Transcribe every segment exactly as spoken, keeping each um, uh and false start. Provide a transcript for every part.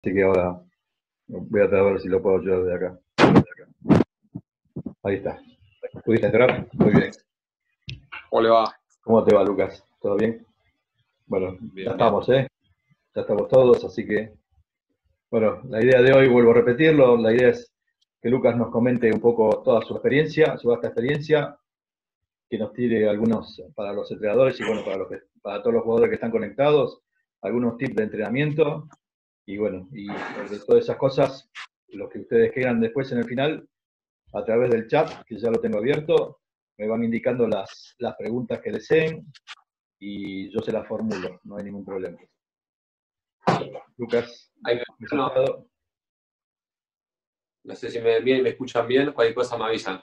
Así que ahora voy a tratar de ver si lo puedo ayudar de acá. De acá. Ahí está. ¿Pudiste entrar? Muy bien. ¿Cómo le va? ¿Cómo te va, Lucas? ¿Todo bien? Bueno, Bien, ya bien. estamos, ¿eh? Ya estamos todos, así que... Bueno, la idea de hoy, vuelvo a repetirlo, la idea es que Lucas nos comente un poco toda su experiencia, su vasta experiencia, que nos tire algunos, para los entrenadores y bueno, para, los que, para todos los jugadores que están conectados, algunos tips de entrenamiento y bueno, y de todas esas cosas, lo que ustedes quieran después en el final, a través del chat, que ya lo tengo abierto, me van indicando las, las preguntas que deseen y yo se las formulo, no hay ningún problema. Lucas, Ahí me, no, presentado. no sé si me ven bien y me escuchan bien, cualquier cosa me avisan.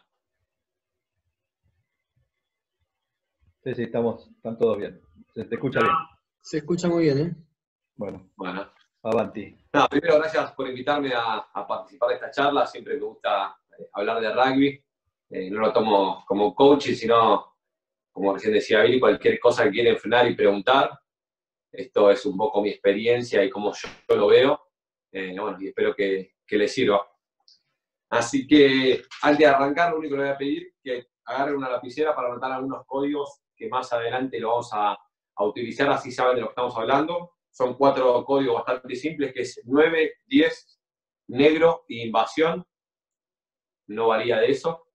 Sí, sí, estamos, están todos bien. Se te escucha bien. Se escucha muy bien, ¿eh? Bueno, Bueno. avanti. No, primero, gracias por invitarme a, a participar de esta charla. Siempre me gusta eh, hablar de rugby. Eh, no lo tomo como coach, sino, como recién decía Billy, cualquier cosa que quieran frenar y preguntar. Esto es un poco mi experiencia y cómo yo, yo lo veo. Eh, bueno, y espero que, que les sirva. Así que, antes de arrancar, lo único que le voy a pedir es que agarren una lapicera para anotar algunos códigos que más adelante lo vamos a, a utilizar, así saben de lo que estamos hablando. Son cuatro códigos bastante simples, que es nueve, diez, negro e invasión. No varía de eso.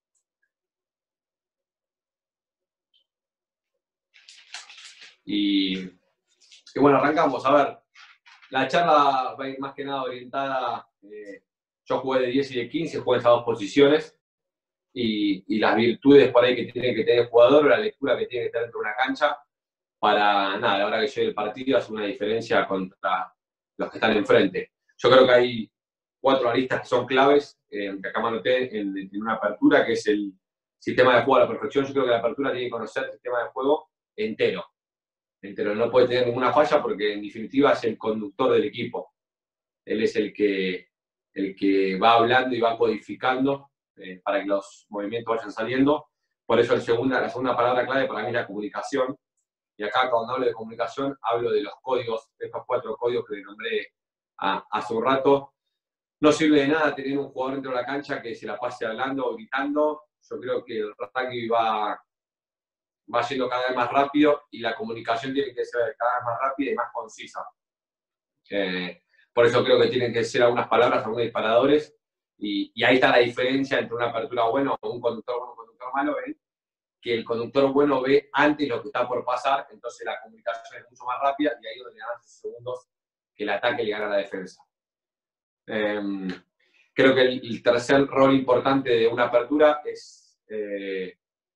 Y, y bueno, arrancamos. A ver, la charla va a ir más que nada orientada. Eh, yo jugué de diez y de quince, jugué en esas dos posiciones. Y, y las virtudes por ahí que tiene que tener el jugador, o la lectura que tiene que tener dentro de una cancha, para nada, a la hora que llegue el partido hace una diferencia contra los que están enfrente. Yo creo que hay cuatro aristas que son claves, eh, que acá me anoté en, en una apertura, que es el sistema de juego a la perfección. Yo creo que la apertura tiene que conocer el sistema de juego entero. Entero, no puede tener ninguna falla porque en definitiva es el conductor del equipo. Él es el que, el que va hablando y va codificando eh, para que los movimientos vayan saliendo. Por eso el segunda, la segunda palabra clave para mí es la comunicación. Y acá cuando hablo de comunicación hablo de los códigos, de estos cuatro códigos que le nombré a, hace un rato. No sirve de nada tener un jugador dentro de la cancha que se la pase hablando o gritando. Yo creo que el rugby va, va yendo cada vez más rápido y la comunicación tiene que ser cada vez más rápida y más concisa. Eh, por eso creo que tienen que ser algunas palabras, algunos disparadores, y, y ahí está la diferencia entre una apertura buena o un conductor bueno o un conductor malo, ¿ven? Que el conductor bueno ve antes lo que está por pasar, entonces la comunicación es mucho más rápida y ahí es donde ganan esos segundos que el ataque le gana a la defensa. Eh, creo que el, el tercer rol importante de una apertura es eh,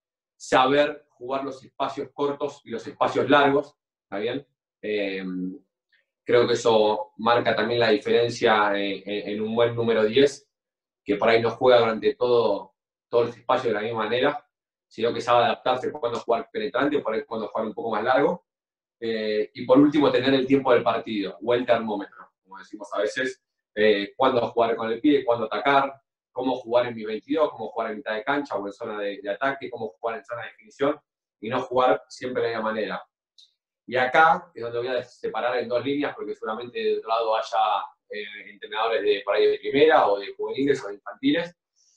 saber jugar los espacios cortos y los espacios largos, ¿está bien? Eh, Creo que eso marca también la diferencia en, en un buen número diez, que por ahí no juega durante todo, todo el espacio de la misma manera, sino que sabe adaptarse cuando jugar penetrante, por ahí cuando jugar un poco más largo. Eh, y por último, tener el tiempo del partido, o el termómetro, como decimos a veces, eh, cuándo jugar con el pie, cuándo atacar, cómo jugar en mi veintidós, cómo jugar en mitad de cancha o en zona de, de ataque, cómo jugar en zona de definición, y no jugar siempre de la misma manera. Y acá es donde voy a separar en dos líneas, porque seguramente de otro lado haya eh, entrenadores de, por ahí de primera, o de juveniles, o de infantiles.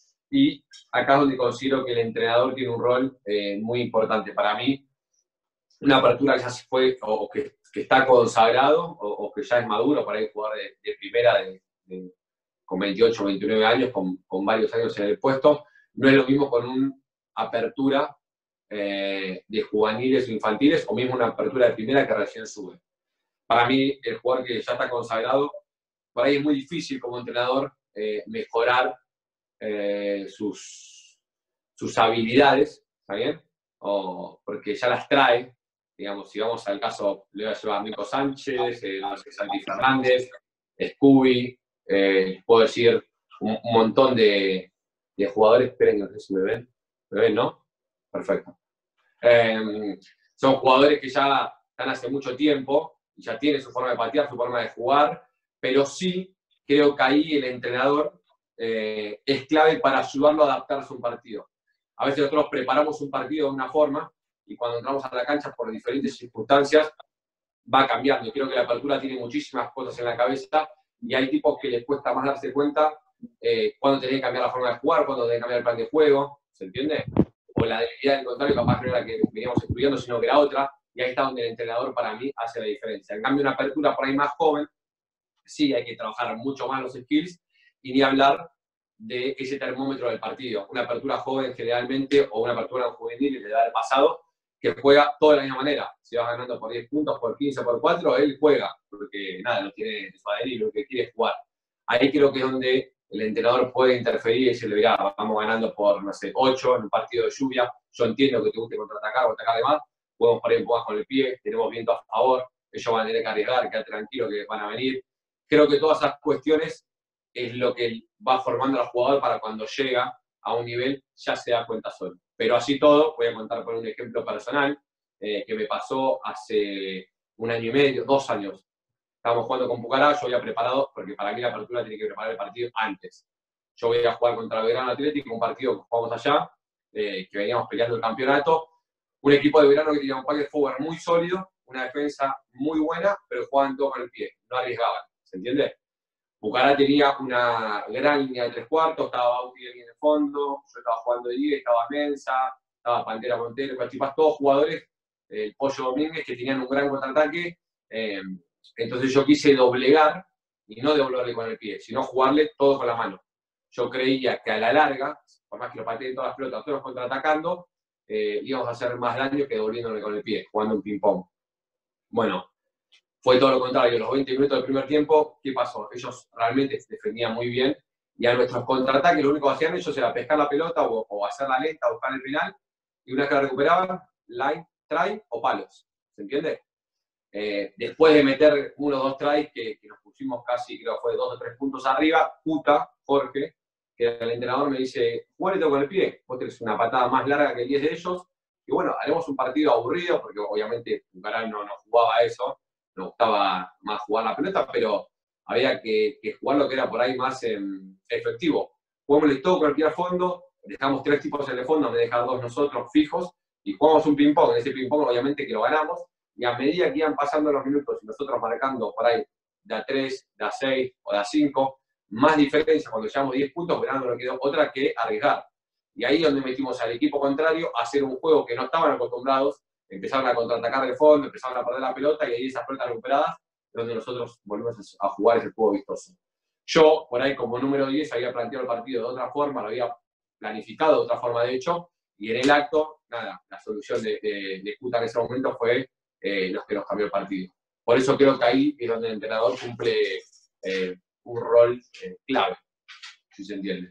Y acá es donde considero que el entrenador tiene un rol eh, muy importante para mí. Una apertura que ya se fue, o que, que está consagrado, o, o que ya es maduro para ir a jugar de, de primera de, de, con veintiocho, veintinueve años, con, con varios años en el puesto, no es lo mismo con una apertura Eh, de juveniles o infantiles, o mismo una apertura de primera que recién sube. Para mí, el jugador que ya está consagrado, por ahí es muy difícil como entrenador eh, mejorar eh, sus, sus habilidades, ¿está bien? O, porque ya las trae, digamos, si vamos al caso, le voy a llevar a Nico Sánchez, eh, no sé, Santi Fernández, Scooby, eh, puedo decir un, un montón de, de jugadores, esperen, no sé si me ven, ¿me ven, no? Perfecto. Eh, son jugadores que ya están hace mucho tiempo y ya tienen su forma de patear, su forma de jugar, pero sí creo que ahí el entrenador eh, es clave para ayudarlo a adaptarse a un partido. A veces nosotros preparamos un partido de una forma y cuando entramos a la cancha por diferentes circunstancias va cambiando. Creo que la apertura tiene muchísimas cosas en la cabeza y hay tipos que les cuesta más darse cuenta eh, cuándo tenés que cambiar la forma de jugar, cuándo tenés que cambiar el plan de juego, ¿se entiende? O la debilidad del contrario, capaz no era la que veníamos estudiando, sino que era otra, y ahí está donde el entrenador para mí hace la diferencia. En cambio, una apertura por ahí más joven, sí hay que trabajar mucho más los skills, y ni hablar de ese termómetro del partido. Una apertura joven generalmente, o una apertura juvenil, le da el pasado, que juega todo de la misma manera. Si vas ganando por diez puntos, por quince, por cuatro, él juega, porque nada, lo tiene de su A D N y lo que quiere es jugar. Ahí creo que es donde el entrenador puede interferir y decirle, mirá, vamos ganando por, no sé, ocho en un partido de lluvia, yo entiendo que te guste contraatacar o atacar de más, podemos parar un poco más con el pie, tenemos viento a favor, ellos van a tener que arriesgar, quedar tranquilos que van a venir. Creo que todas esas cuestiones es lo que va formando al jugador para cuando llega a un nivel ya se da cuenta solo. Pero así todo, voy a contar por un ejemplo personal eh, que me pasó hace un año y medio, dos años. Estábamos jugando con Pucará, yo había preparado, porque para mí la apertura tiene que preparar el partido antes. Yo voy a jugar contra Belgrano Atlético, un partido que jugamos allá, eh, que veníamos peleando el campeonato. Un equipo de Belgrano que tenía un pack forward muy sólido, una defensa muy buena, pero jugaban todo con el pie, no arriesgaban, ¿se entiende? Pucará tenía una gran línea de tres cuartos, estaba Bauti en el fondo, yo estaba jugando de diez, estaba Mensa, estaba Pantera Montero, Cachipas, todos jugadores, el eh, Pollo Domínguez, que tenían un gran contraataque. Eh, entonces yo quise doblegar, y no doblarle con el pie, sino jugarle todo con la mano. Yo creía que a la larga, por más que lo pateen todas las pelotas, todos contraatacando, eh, íbamos a hacer más daño que dobliéndole con el pie, jugando un ping-pong. Bueno, fue todo lo contrario. Los veinte minutos del primer tiempo, ¿qué pasó? Ellos realmente se defendían muy bien y a nuestros contraataques lo único que hacían ellos era pescar la pelota o, o hacerla lenta, buscar el penal, y una vez que la recuperaban, line, try o palos. ¿Se entiende? Eh, después de meter uno o dos tries que, que nos pusimos casi, creo que fue dos o tres puntos arriba, puta, Jorge, que el entrenador me dice, jugale con el pie, vos tenés una patada más larga que diez de ellos, y bueno, haremos un partido aburrido, porque obviamente Pucará no, no jugaba eso, nos gustaba más jugar la pelota, pero había que, que jugar lo que era por ahí más eh, efectivo. Jugámosle todo con el pie a fondo, dejamos tres tipos en el fondo, me dejar dos nosotros fijos, y jugamos un ping-pong. En ese ping-pong obviamente que lo ganamos, y a medida que iban pasando los minutos y nosotros marcando por ahí de a tres, de a seis o de a cinco, más diferencia cuando llevamos diez puntos, pero no nos quedó otra que arriesgar. Y ahí es donde metimos al equipo contrario a hacer un juego que no estaban acostumbrados, empezaron a contraatacar de fondo, empezaron a perder la pelota y ahí esas pelotas recuperadas es donde nosotros volvimos a jugar ese juego vistoso. Yo, por ahí como número diez, había planteado el partido de otra forma, lo había planificado de otra forma de hecho, y en el acto, nada, la solución de, de, de Cuta en ese momento fue eh, los que nos cambió el partido. Por eso creo que ahí es donde el entrenador cumple eh, un rol eh, clave, si se entiende.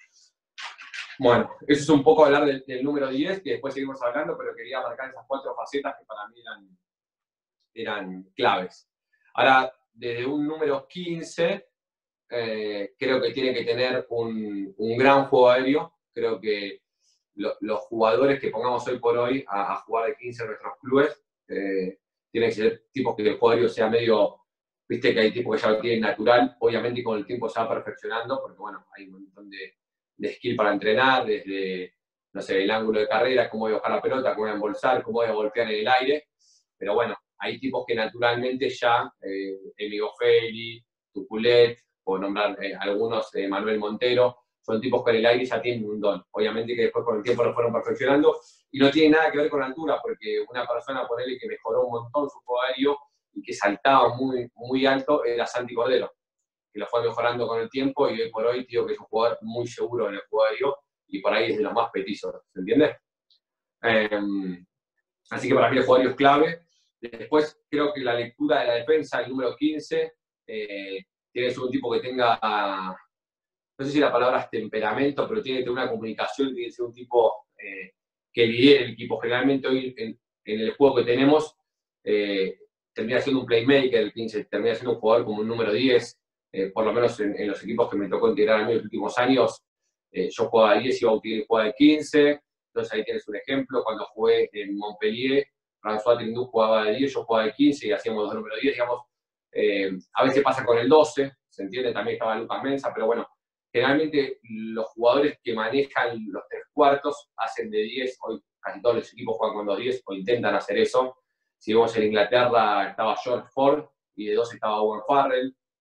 Bueno, eso es un poco hablar del, del número diez, que después seguimos hablando, pero quería marcar esas cuatro facetas que para mí eran, eran claves. Ahora, desde un número quince, eh, creo que tiene que tener un, un gran juego aéreo. Creo que lo, los jugadores que pongamos hoy por hoy a, a jugar de quince en nuestros clubes, eh, tienen que ser tipos que el juego aéreo sea medio, viste que hay tipos que ya lo tienen natural, obviamente con el tiempo se va perfeccionando, porque bueno, hay un montón de de skill para entrenar, desde, no sé, el ángulo de carrera, cómo voy a bajar la pelota, cómo voy a embolsar, cómo voy a golpear en el aire. Pero bueno, hay tipos que naturalmente ya, eh, Emigo Feli, Tuculet, puedo nombrar eh, algunos, eh, Manuel Montero, son tipos que en el aire ya tienen un don. Obviamente que después con el tiempo lo fueron perfeccionando y no tiene nada que ver con la altura, porque una persona, ponele, que mejoró un montón su juego aéreo y que saltaba muy, muy alto, era Santi Cordero, que lo fue mejorando con el tiempo y hoy por hoy, tío, que es un jugador muy seguro en el juego aéreo y por ahí es de los más petizos, ¿se entiende? Eh, así que para mí el juego aéreo es clave. Después creo que la lectura de la defensa, el número quince, eh, tiene que ser un tipo que tenga, no sé si la palabra es temperamento, pero tiene que tener una comunicación, tiene que ser un tipo eh, que lidere el equipo. Generalmente hoy en, en el juego que tenemos, eh, termina siendo un playmaker, el quince termina siendo un jugador como un número diez. Eh, por lo menos en, en los equipos que me tocó integrar a mí en los últimos años, eh, yo jugaba de diez y Bautier jugaba de quince, entonces ahí tienes un ejemplo. Cuando jugué en Montpellier, François Trindou jugaba de diez, yo jugaba de quince y hacíamos dos números diez, digamos. Eh, a veces pasa con el doce, se entiende, también estaba Lucas Mensa, pero bueno, generalmente los jugadores que manejan los tres cuartos hacen de diez, hoy casi todos los equipos juegan con dos diez o intentan hacer eso. Si vemos en Inglaterra estaba George Ford y de dos estaba Owen Farrell.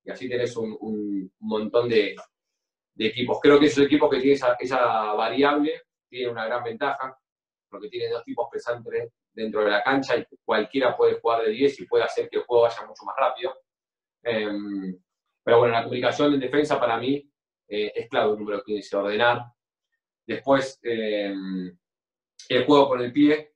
y así tenés un, un montón de, de equipos. Creo que esos equipos que tienen esa, esa variable tienen una gran ventaja, porque tienen dos tipos pesantes dentro de la cancha y cualquiera puede jugar de diez y puede hacer que el juego vaya mucho más rápido. Eh, pero bueno, la comunicación en defensa para mí eh, es clave el número quince, ordenar. Después, eh, el juego con el pie.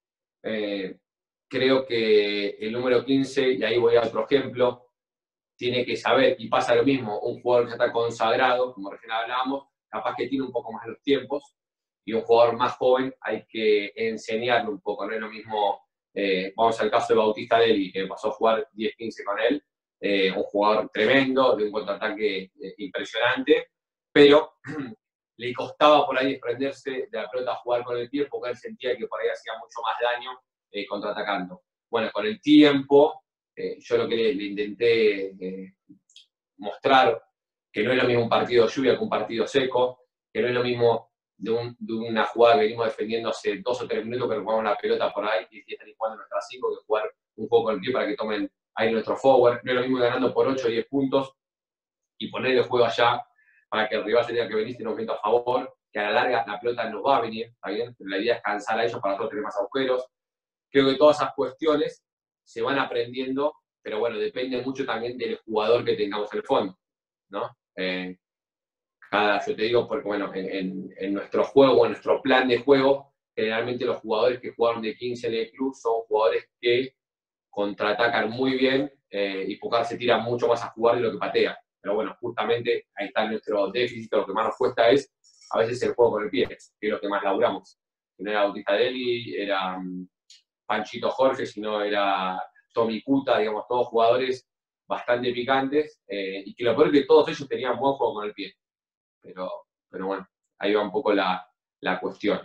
Eh, creo que el número quince, y ahí voy a otro ejemplo, tiene que saber, y pasa lo mismo, un jugador que está consagrado, como recién hablábamos, capaz que tiene un poco más los tiempos, y un jugador más joven hay que enseñarle un poco, no es lo mismo, eh, vamos al caso de Bautista Deli, que pasó a jugar diez quince con él, eh, un jugador tremendo, de un contraataque eh, impresionante, pero le costaba por ahí desprenderse de la pelota a jugar con el pie, porque él sentía que por ahí hacía mucho más daño eh, contraatacando. Bueno, con el tiempo, eh, yo lo que le, le intenté eh, mostrar, que no es lo mismo un partido de lluvia que un partido seco, que no es lo mismo de, un, de una jugada que venimos defendiendo hace dos o tres minutos que jugamos la pelota por ahí y están jugando nuestras cinco, que jugar un poco con el pie para que tomen ahí nuestro forward. No es lo mismo ganando por ocho o diez puntos y poner el juego allá para que el rival se tenga que venir y nos meta a favor, que a la larga la pelota nos va a venir, ¿está bien? Pero la idea es cansar a ellos para nosotros tener más agujeros. Creo que todas esas cuestiones se van aprendiendo, pero bueno, depende mucho también del jugador que tengamos en el fondo, ¿no? Eh, cada, yo te digo, porque bueno, en, en, en nuestro juego, en nuestro plan de juego, generalmente los jugadores que jugaron de quince en el club son jugadores que contraatacan muy bien eh, y Pucar se tira mucho más a jugar de lo que patea. Pero bueno, justamente ahí está nuestro déficit, lo que más nos cuesta es a veces el juego con el pie, que es lo que más laburamos. Si no era Bautista Deli, era um, Panchito Jorge, si no era Tommy Cuta, digamos, todos jugadores bastante picantes, eh, y que lo peor es que todos ellos tenían buen juego con el pie. Pero, pero bueno, ahí va un poco la, la cuestión.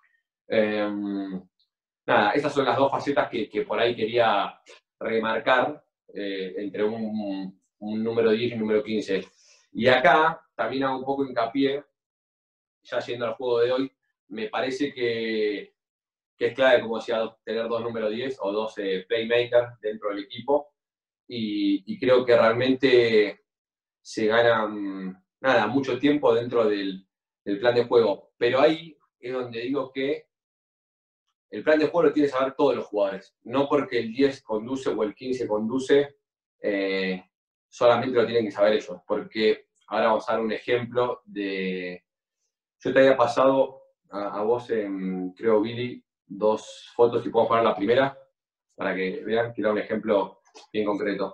Eh, nada, estas son las dos facetas que, que por ahí quería remarcar eh, entre un, un número diez y un número quince. Y acá también hago un poco hincapié, ya yendo al juego de hoy, me parece que, que es clave, como decía, tener dos números diez o dos eh, playmakers dentro del equipo. Y, y creo que realmente se gana nada, mucho tiempo dentro del, del plan de juego. Pero ahí es donde digo que el plan de juego lo tienen que saber todos los jugadores. No porque el diez conduce o el quince conduce, eh, solamente lo tienen que saber ellos. Porque ahora vamos a dar un ejemplo de... Yo te había pasado a, a vos, en, creo, Billy, dos fotos, y podemos poner la primera, para que vean, quiero un ejemplo bien concreto.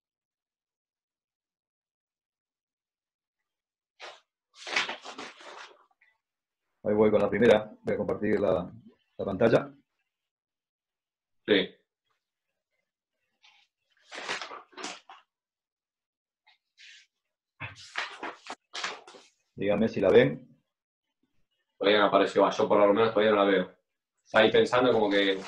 Ahí voy con la primera, voy a compartir la, la pantalla. Sí. Díganme si la ven. Todavía no apareció, yo por lo menos todavía no la veo. Está ahí pensando como que...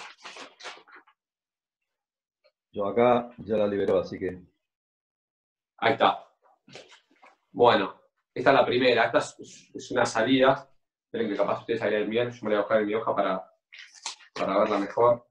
Yo acá ya la liberó, así que... Ahí está. Bueno, esta es la primera. Esta es, es una salida. Esperen que capaz ustedes la ven bien. Yo me la voy a buscar en mi hoja para, para verla mejor.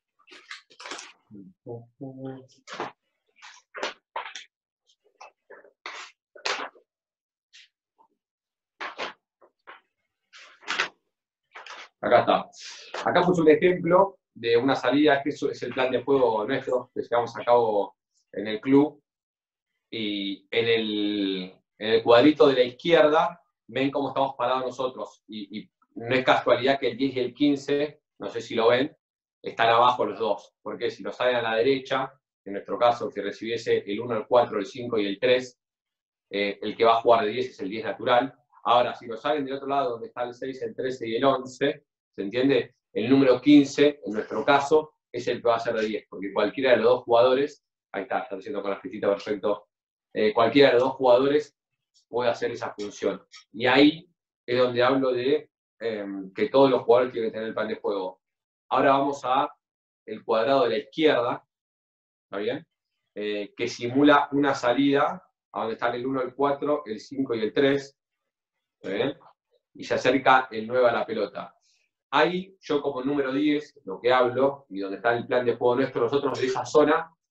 Acá está. Acá puse un ejemplo de una salida, que eso es el plan de juego nuestro, que llevamos a cabo en el club. Y en el, en el cuadrito de la izquierda ven cómo estamos parados nosotros. Y, y no es casualidad que el diez y el quince, no sé si lo ven, están abajo los dos. Porque si lo salen a la derecha, en nuestro caso, si recibiese el uno, el cuatro, el cinco y el tres, eh, el que va a jugar de diez es el diez natural. Ahora, si lo salen del otro lado, donde está el seis, el trece y el once, ¿se entiende? El número quince, en nuestro caso, es el que va a ser de diez, porque cualquiera de los dos jugadores, ahí está, está haciendo con la flechita perfecto, eh, cualquiera de los dos jugadores puede hacer esa función. Y ahí es donde hablo de eh, que todos los jugadores tienen que tener el plan de juego. Ahora vamos a el cuadrado de la izquierda, ¿está bien? Eh, que simula una salida a donde están el uno, el cuatro, el cinco y el tres, ¿está bien? Y se acerca el nueve a la pelota. Ahí, yo como número diez, lo que hablo, y donde está el plan de juego nuestro, nosotros de esa zona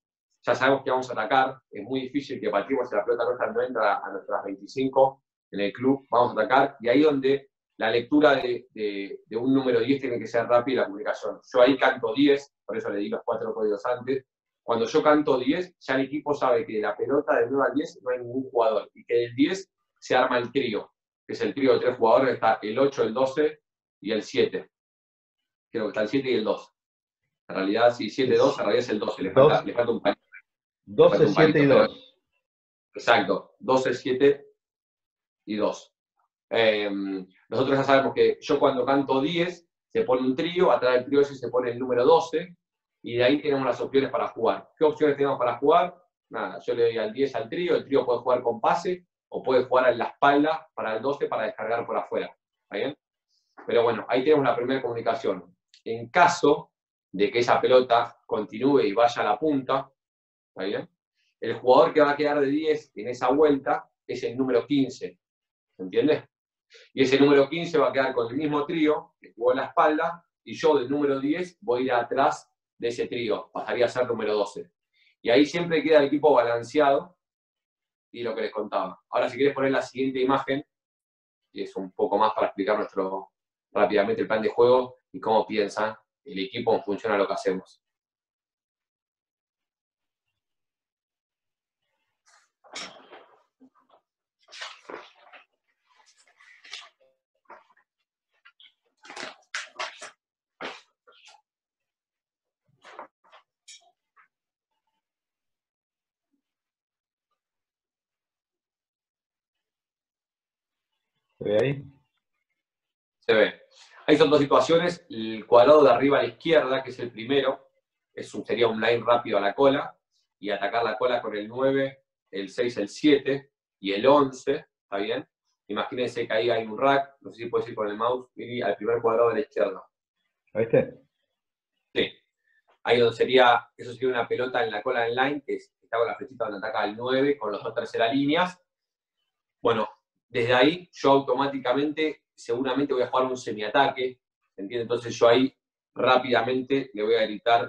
ya sabemos que vamos a atacar, es muy difícil que pateemos si la pelota nuestra no entra a nuestras veinticinco en el club, vamos a atacar, y ahí donde la lectura de, de, de un número diez tiene que ser rápida y la comunicación. Yo ahí canto diez, por eso le di los cuatro códigos antes. Cuando yo canto diez, ya el equipo sabe que de la pelota del nueve al diez no hay ningún jugador, y que del diez se arma el trío, que es el trío de tres jugadores, está el ocho, el doce y el siete. Creo que está el siete y el dos. En realidad, sí, siete dos, en realidad es el doce, le falta, le falta un palito. doce, siete y dos. Exacto, doce, siete y dos. Eh, nosotros ya sabemos que yo cuando canto diez, se pone un trío, atrás del trío ese se pone el número doce, y de ahí tenemos las opciones para jugar. ¿Qué opciones tenemos para jugar? Nada, yo le doy al diez al trío, el trío puede jugar con pase, o puede jugar en la espalda para el doce para descargar por afuera. ¿Está bien? Pero bueno, ahí tenemos la primera comunicación. En caso de que esa pelota continúe y vaya a la punta, ¿está bien? El jugador que va a quedar de diez en esa vuelta es el número quince. ¿Se entiende? Y ese número quince va a quedar con el mismo trío que jugó en la espalda, y yo del número diez voy a ir atrás de ese trío, pasaría a ser número doce. Y ahí siempre queda el equipo balanceado, y lo que les contaba. Ahora, si quieres poner la siguiente imagen, que es un poco más para explicar nuestro, rápidamente el plan de juego y cómo piensa el equipo en función a lo que hacemos. ¿Se ve ahí? Se ve. Ahí son dos situaciones. El cuadrado de arriba a la izquierda, que es el primero, es un, sería un line rápido a la cola, y atacar la cola con el nueve, el seis, el siete y el once, ¿está bien? Imagínense que ahí hay un rack, no sé si puedes ir con el mouse, y al primer cuadrado de la izquierda. ¿A este? Sí. Ahí donde sería, eso sería una pelota en la cola del line, que está con la flechita donde ataca el nueve, con las dos terceras líneas. Bueno, desde ahí yo automáticamente, seguramente voy a jugar un semiataque, ¿entiendes? Entonces yo ahí rápidamente le voy a gritar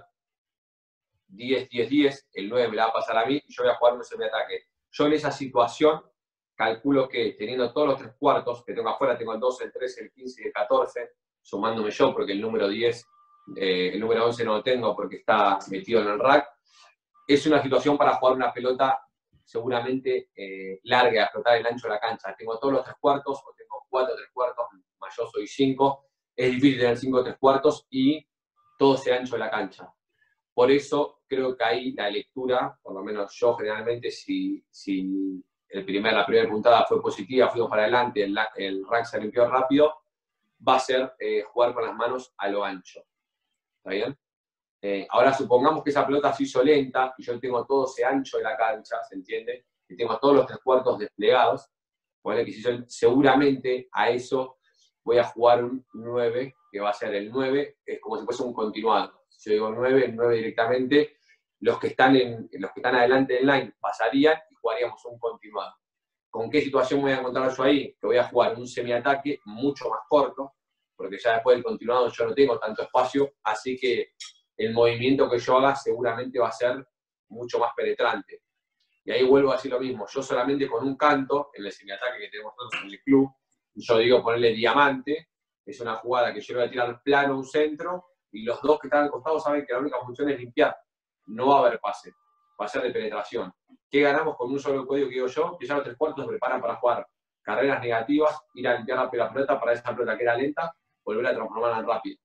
diez, diez, diez, el nueve me la va a pasar a mí, y yo voy a jugar un semiataque. Yo en esa situación calculo que teniendo todos los tres cuartos, que tengo afuera, tengo el doce, el trece, el quince y el catorce, sumándome yo, porque el número diez, eh, el número once no lo tengo porque está metido en el rack, es una situación para jugar una pelota seguramente eh, larga, explotar el ancho de la cancha. Tengo todos los tres cuartos, o tengo cuatro tres cuartos, más yo soy cinco, es difícil tener cinco tres cuartos y todo ese ancho de la cancha. Por eso creo que ahí la lectura, por lo menos yo generalmente, si, si el primer, la primera puntada fue positiva, fuimos para adelante, el, el rack se limpió rápido, va a ser eh, jugar con las manos a lo ancho. ¿Está bien? Eh, ahora supongamos que esa pelota se hizo lenta y yo tengo todo ese ancho de la cancha, ¿se entiende? Y tengo todos los tres cuartos desplegados, ponele que si yo, seguramente a eso voy a jugar un nueve, que va a ser el nueve, es como si fuese un continuado. Si yo digo nueve, el nueve directamente, los que están, en, los que están adelante del line pasarían y jugaríamos un continuado. ¿Con qué situación me voy a encontrar yo ahí? Que voy a jugar un semiataque mucho más corto, porque ya después del continuado yo no tengo tanto espacio, así que el movimiento que yo haga seguramente va a ser mucho más penetrante. Y ahí vuelvo a decir lo mismo, yo solamente con un canto, en el semiataque que tenemos nosotros en el club, yo digo ponerle diamante, es una jugada que yo le voy a tirar plano a un centro, y los dos que están al costado saben que la única función es limpiar, no va a haber pase, va a ser de penetración. ¿Qué ganamos con un solo código que digo yo? Que ya los tres cuartos se preparan para jugar carreras negativas, ir a limpiar la pelota para esa pelota que era lenta, volver a transformarla en rápido.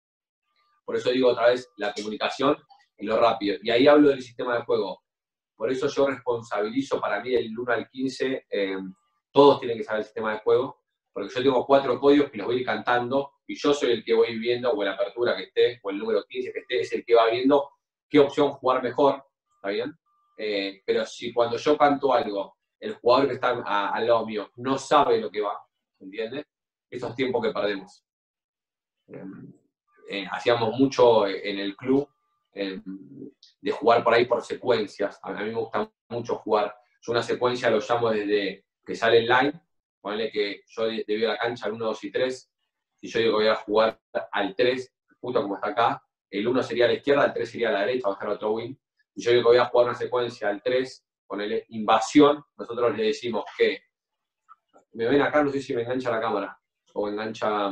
Por eso digo otra vez la comunicación y lo rápido. Y ahí hablo del sistema de juego. Por eso yo responsabilizo para mí del uno al quince, eh, todos tienen que saber el sistema de juego, porque yo tengo cuatro códigos que los voy a ir cantando y yo soy el que voy viendo, o la apertura que esté, o el número quince que esté, es el que va viendo qué opción jugar mejor, ¿está bien? Eh, pero si cuando yo canto algo, el jugador que está a, al lado mío no sabe lo que va, ¿entiendes? Eso es tiempo que perdemos. Eh, Eh, hacíamos mucho en el club eh, de jugar por ahí por secuencias. A mí me gusta mucho jugar. Yo una secuencia lo llamo desde que sale el line, ponle que yo debía la cancha al uno, dos y tres, si yo digo que voy a jugar al tres, justo como está acá, el uno sería a la izquierda, el tres sería a la derecha, va a estar otro win. y yo digo que voy a jugar una secuencia al tres, ponele invasión, nosotros le decimos que, me ven acá, no sé si me engancha la cámara, o engancha,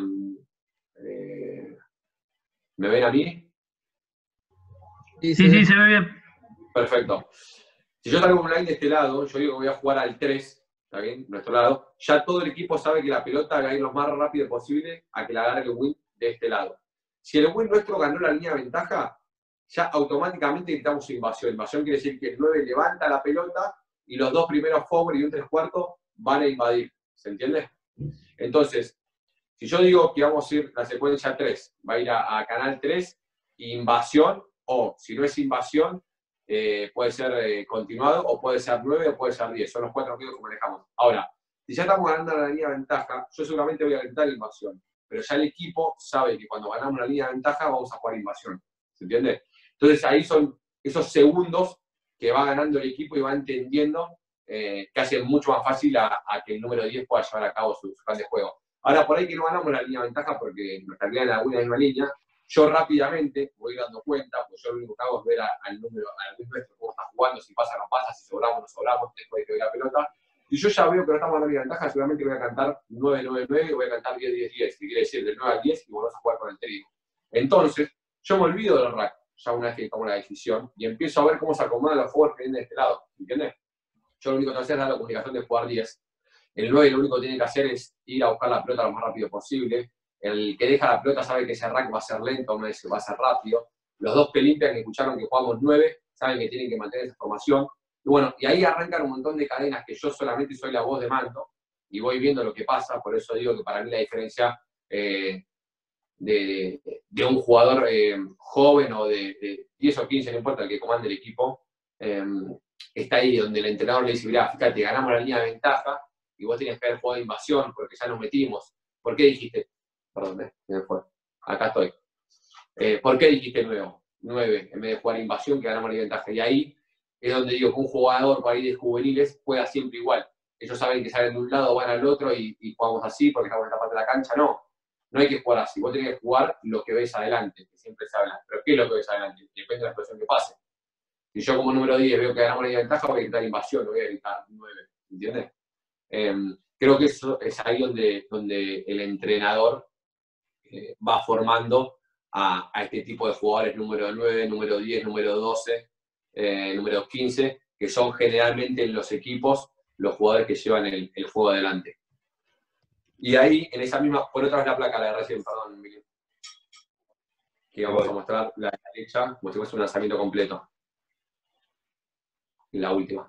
eh, ¿me ven a mí? Sí, sí, sí, se ve bien. Perfecto. Si yo salgo online de este lado, yo digo que voy a jugar al tres, ¿está bien? Nuestro lado, ya todo el equipo sabe que la pelota va a ir lo más rápido posible a que la agarre el win de este lado. Si el win nuestro ganó la línea de ventaja, ya automáticamente gritamos invasión. Invasión quiere decir que el nueve levanta la pelota y los dos primeros forward y un tres cuartos van a invadir. ¿Se entiende? Entonces, si yo digo que vamos a ir la secuencia tres, va a ir a, a canal tres, invasión, o si no es invasión, eh, puede ser eh, continuado, o puede ser nueve, o puede ser diez. Son los cuatro ruidos que manejamos. Ahora, si ya estamos ganando la línea de ventaja, yo seguramente voy a gritar invasión. Pero ya el equipo sabe que cuando ganamos la línea de ventaja vamos a jugar invasión. ¿Se entiende? Entonces ahí son esos segundos que va ganando el equipo y va entendiendo eh, que hace mucho más fácil a, a que el número diez pueda llevar a cabo su, su plan de juego. Ahora, por ahí que no ganamos la línea de ventaja porque nuestra línea es la misma línea, yo rápidamente voy dando cuenta, pues yo lo único que hago es ver a, al número, al nuestro, cómo está jugando, si pasa o no pasa, si sobramos o no sobramos, después de que vea la pelota. Y yo ya veo que no estamos dando línea de ventaja, seguramente voy a cantar nueve nueve nueve y voy a cantar diez diez diez, que quiere decir del nueve al diez y volvemos a jugar con el trigo. Entonces, yo me olvido del rack, ya una vez que tomo la decisión, y empiezo a ver cómo se acomodan los jugadores que vienen de este lado, ¿entiendes? Yo lo único que tengo que hacer es dar la comunicación de jugar diez. El nueve lo único que tiene que hacer es ir a buscar la pelota lo más rápido posible. El que deja la pelota sabe que ese rack va a ser lento, no es que va a ser rápido. Los dos que limpian, que escucharon que jugamos nueve, saben que tienen que mantener esa formación. Y bueno, y ahí arrancan un montón de cadenas que yo solamente soy la voz de mando y voy viendo lo que pasa. Por eso digo que para mí la diferencia eh, de, de, de un jugador eh, joven o de, de diez o quince, no importa el que comande el equipo, eh, está ahí donde el entrenador le dice, mirá, fíjate, ganamos la línea de ventaja y vos tenías que haber jugado de invasión porque ya nos metimos. ¿Por qué dijiste? Perdón, eh, me fue. Acá estoy. Eh, ¿Por qué dijiste nuevo? nueve en vez de jugar invasión que ganamos la ventaja? Y ahí es donde digo que un jugador para ir de juveniles juega siempre igual. Ellos saben que salen de un lado, van al otro y, y jugamos así porque estamos en esta parte de la cancha. No, no hay que jugar así. Vos tenés que jugar lo que ves adelante, que siempre se habla. ¿Pero qué es lo que ves adelante? Depende de la situación que pase. Si yo como número diez veo que ganamos la ventaja, voy a gritar invasión, no voy a gritar nueve. ¿Entiendes? Eh, creo que eso es ahí donde, donde el entrenador eh, va formando a, a este tipo de jugadores número nueve, número diez, número doce, eh, número quince, que son generalmente en los equipos los jugadores que llevan el, el juego adelante. Y ahí, en esa misma, por otra vez la placa, la de recién, perdón, Emilio, que vamos a mostrar la derecha como si fuese un lanzamiento completo. Y la última.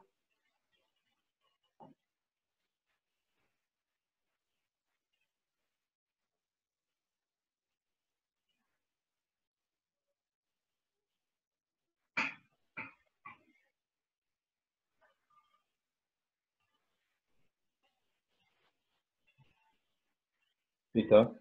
¿Listo?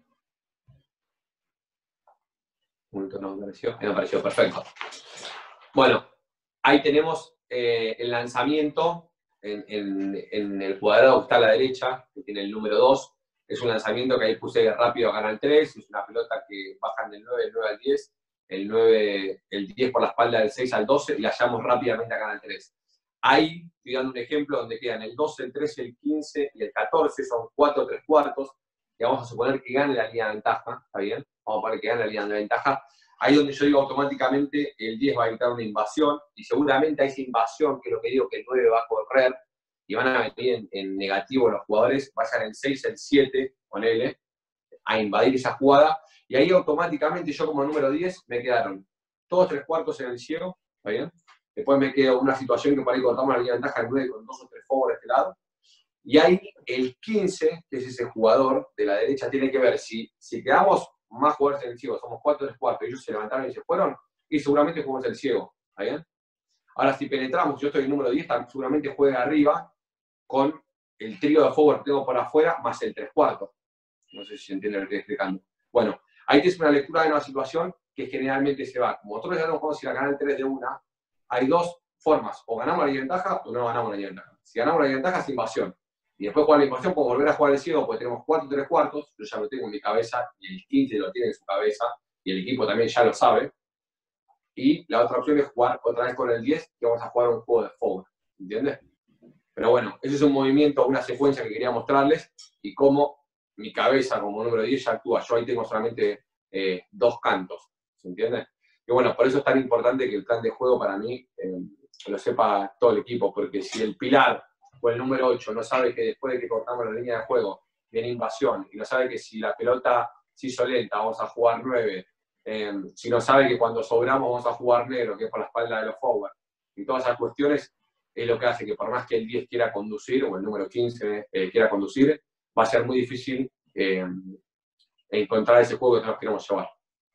Un momento, no me apareció. Me apareció, perfecto. Bueno, ahí tenemos eh, el lanzamiento en, en, en el cuadrado que está a la derecha, que tiene el número dos. Es un lanzamiento que ahí puse rápido a canal tres. Es una pelota que bajan del nueve, el nueve al diez. El, nueve, el diez por la espalda del seis al doce y la llevamos rápidamente a canal tres. Ahí estoy dando un ejemplo donde quedan el doce, el trece, el quince y el catorce. Son cuatro tres cuartos. Y vamos a suponer que gane la línea de ventaja, ¿está bien? Vamos a poner que gane la línea de ventaja. Ahí donde yo digo automáticamente el diez va a evitar una invasión, y seguramente a esa invasión, que es lo que digo que el nueve va a correr, y van a venir en, en negativo los jugadores, vayan el seis, el siete, ponele, a invadir esa jugada, y ahí automáticamente yo como número diez me quedaron todos tres cuartos en el cielo, ¿está bien? Después me quedo una situación que por ahí cortamos la línea de ventaja el nueve con dos o tres forward de este lado. Y ahí el quince, que es ese jugador de la derecha, tiene que ver si, si quedamos más jugadores en el ciego, somos cuatro tres cuartos, ellos se levantaron y se fueron, y seguramente jugamos el ciego. ¿Está bien? Ahora, si penetramos, yo estoy en el número diez, seguramente juega arriba con el trío de forward que tengo por afuera, más el tres cuartos. No sé si se entiende lo que estoy explicando. Bueno, ahí tienes una lectura de una situación que generalmente se va. Como nosotros ya no jugamos si la canal tres de una, hay dos formas, o ganamos la ventaja o no ganamos la ventaja. Si ganamos la ventaja es invasión. Y después jugar la invasión, como volver a jugar el ciego, porque tenemos cuatro tres cuartos, yo ya lo tengo en mi cabeza, y el quince lo tiene en su cabeza, y el equipo también ya lo sabe. Y la otra opción es jugar otra vez con el diez, que vamos a jugar un juego de forward, ¿entiendes? Pero bueno, ese es un movimiento, una secuencia que quería mostrarles y cómo mi cabeza como número diez ya actúa. Yo ahí tengo solamente eh, dos cantos, ¿se entiende? Y bueno, por eso es tan importante que el plan de juego para mí eh, lo sepa todo el equipo, porque si el pilar o el número ocho no sabe que después de que cortamos la línea de juego viene invasión, y no sabe que si la pelota se hizo lenta vamos a jugar nueve, eh, si no sabe que cuando sobramos vamos a jugar negro, que es por la espalda de los forward, y todas esas cuestiones, es lo que hace que por más que el diez quiera conducir, o el número quince eh, quiera conducir, va a ser muy difícil eh, encontrar ese juego que nosotros queremos llevar.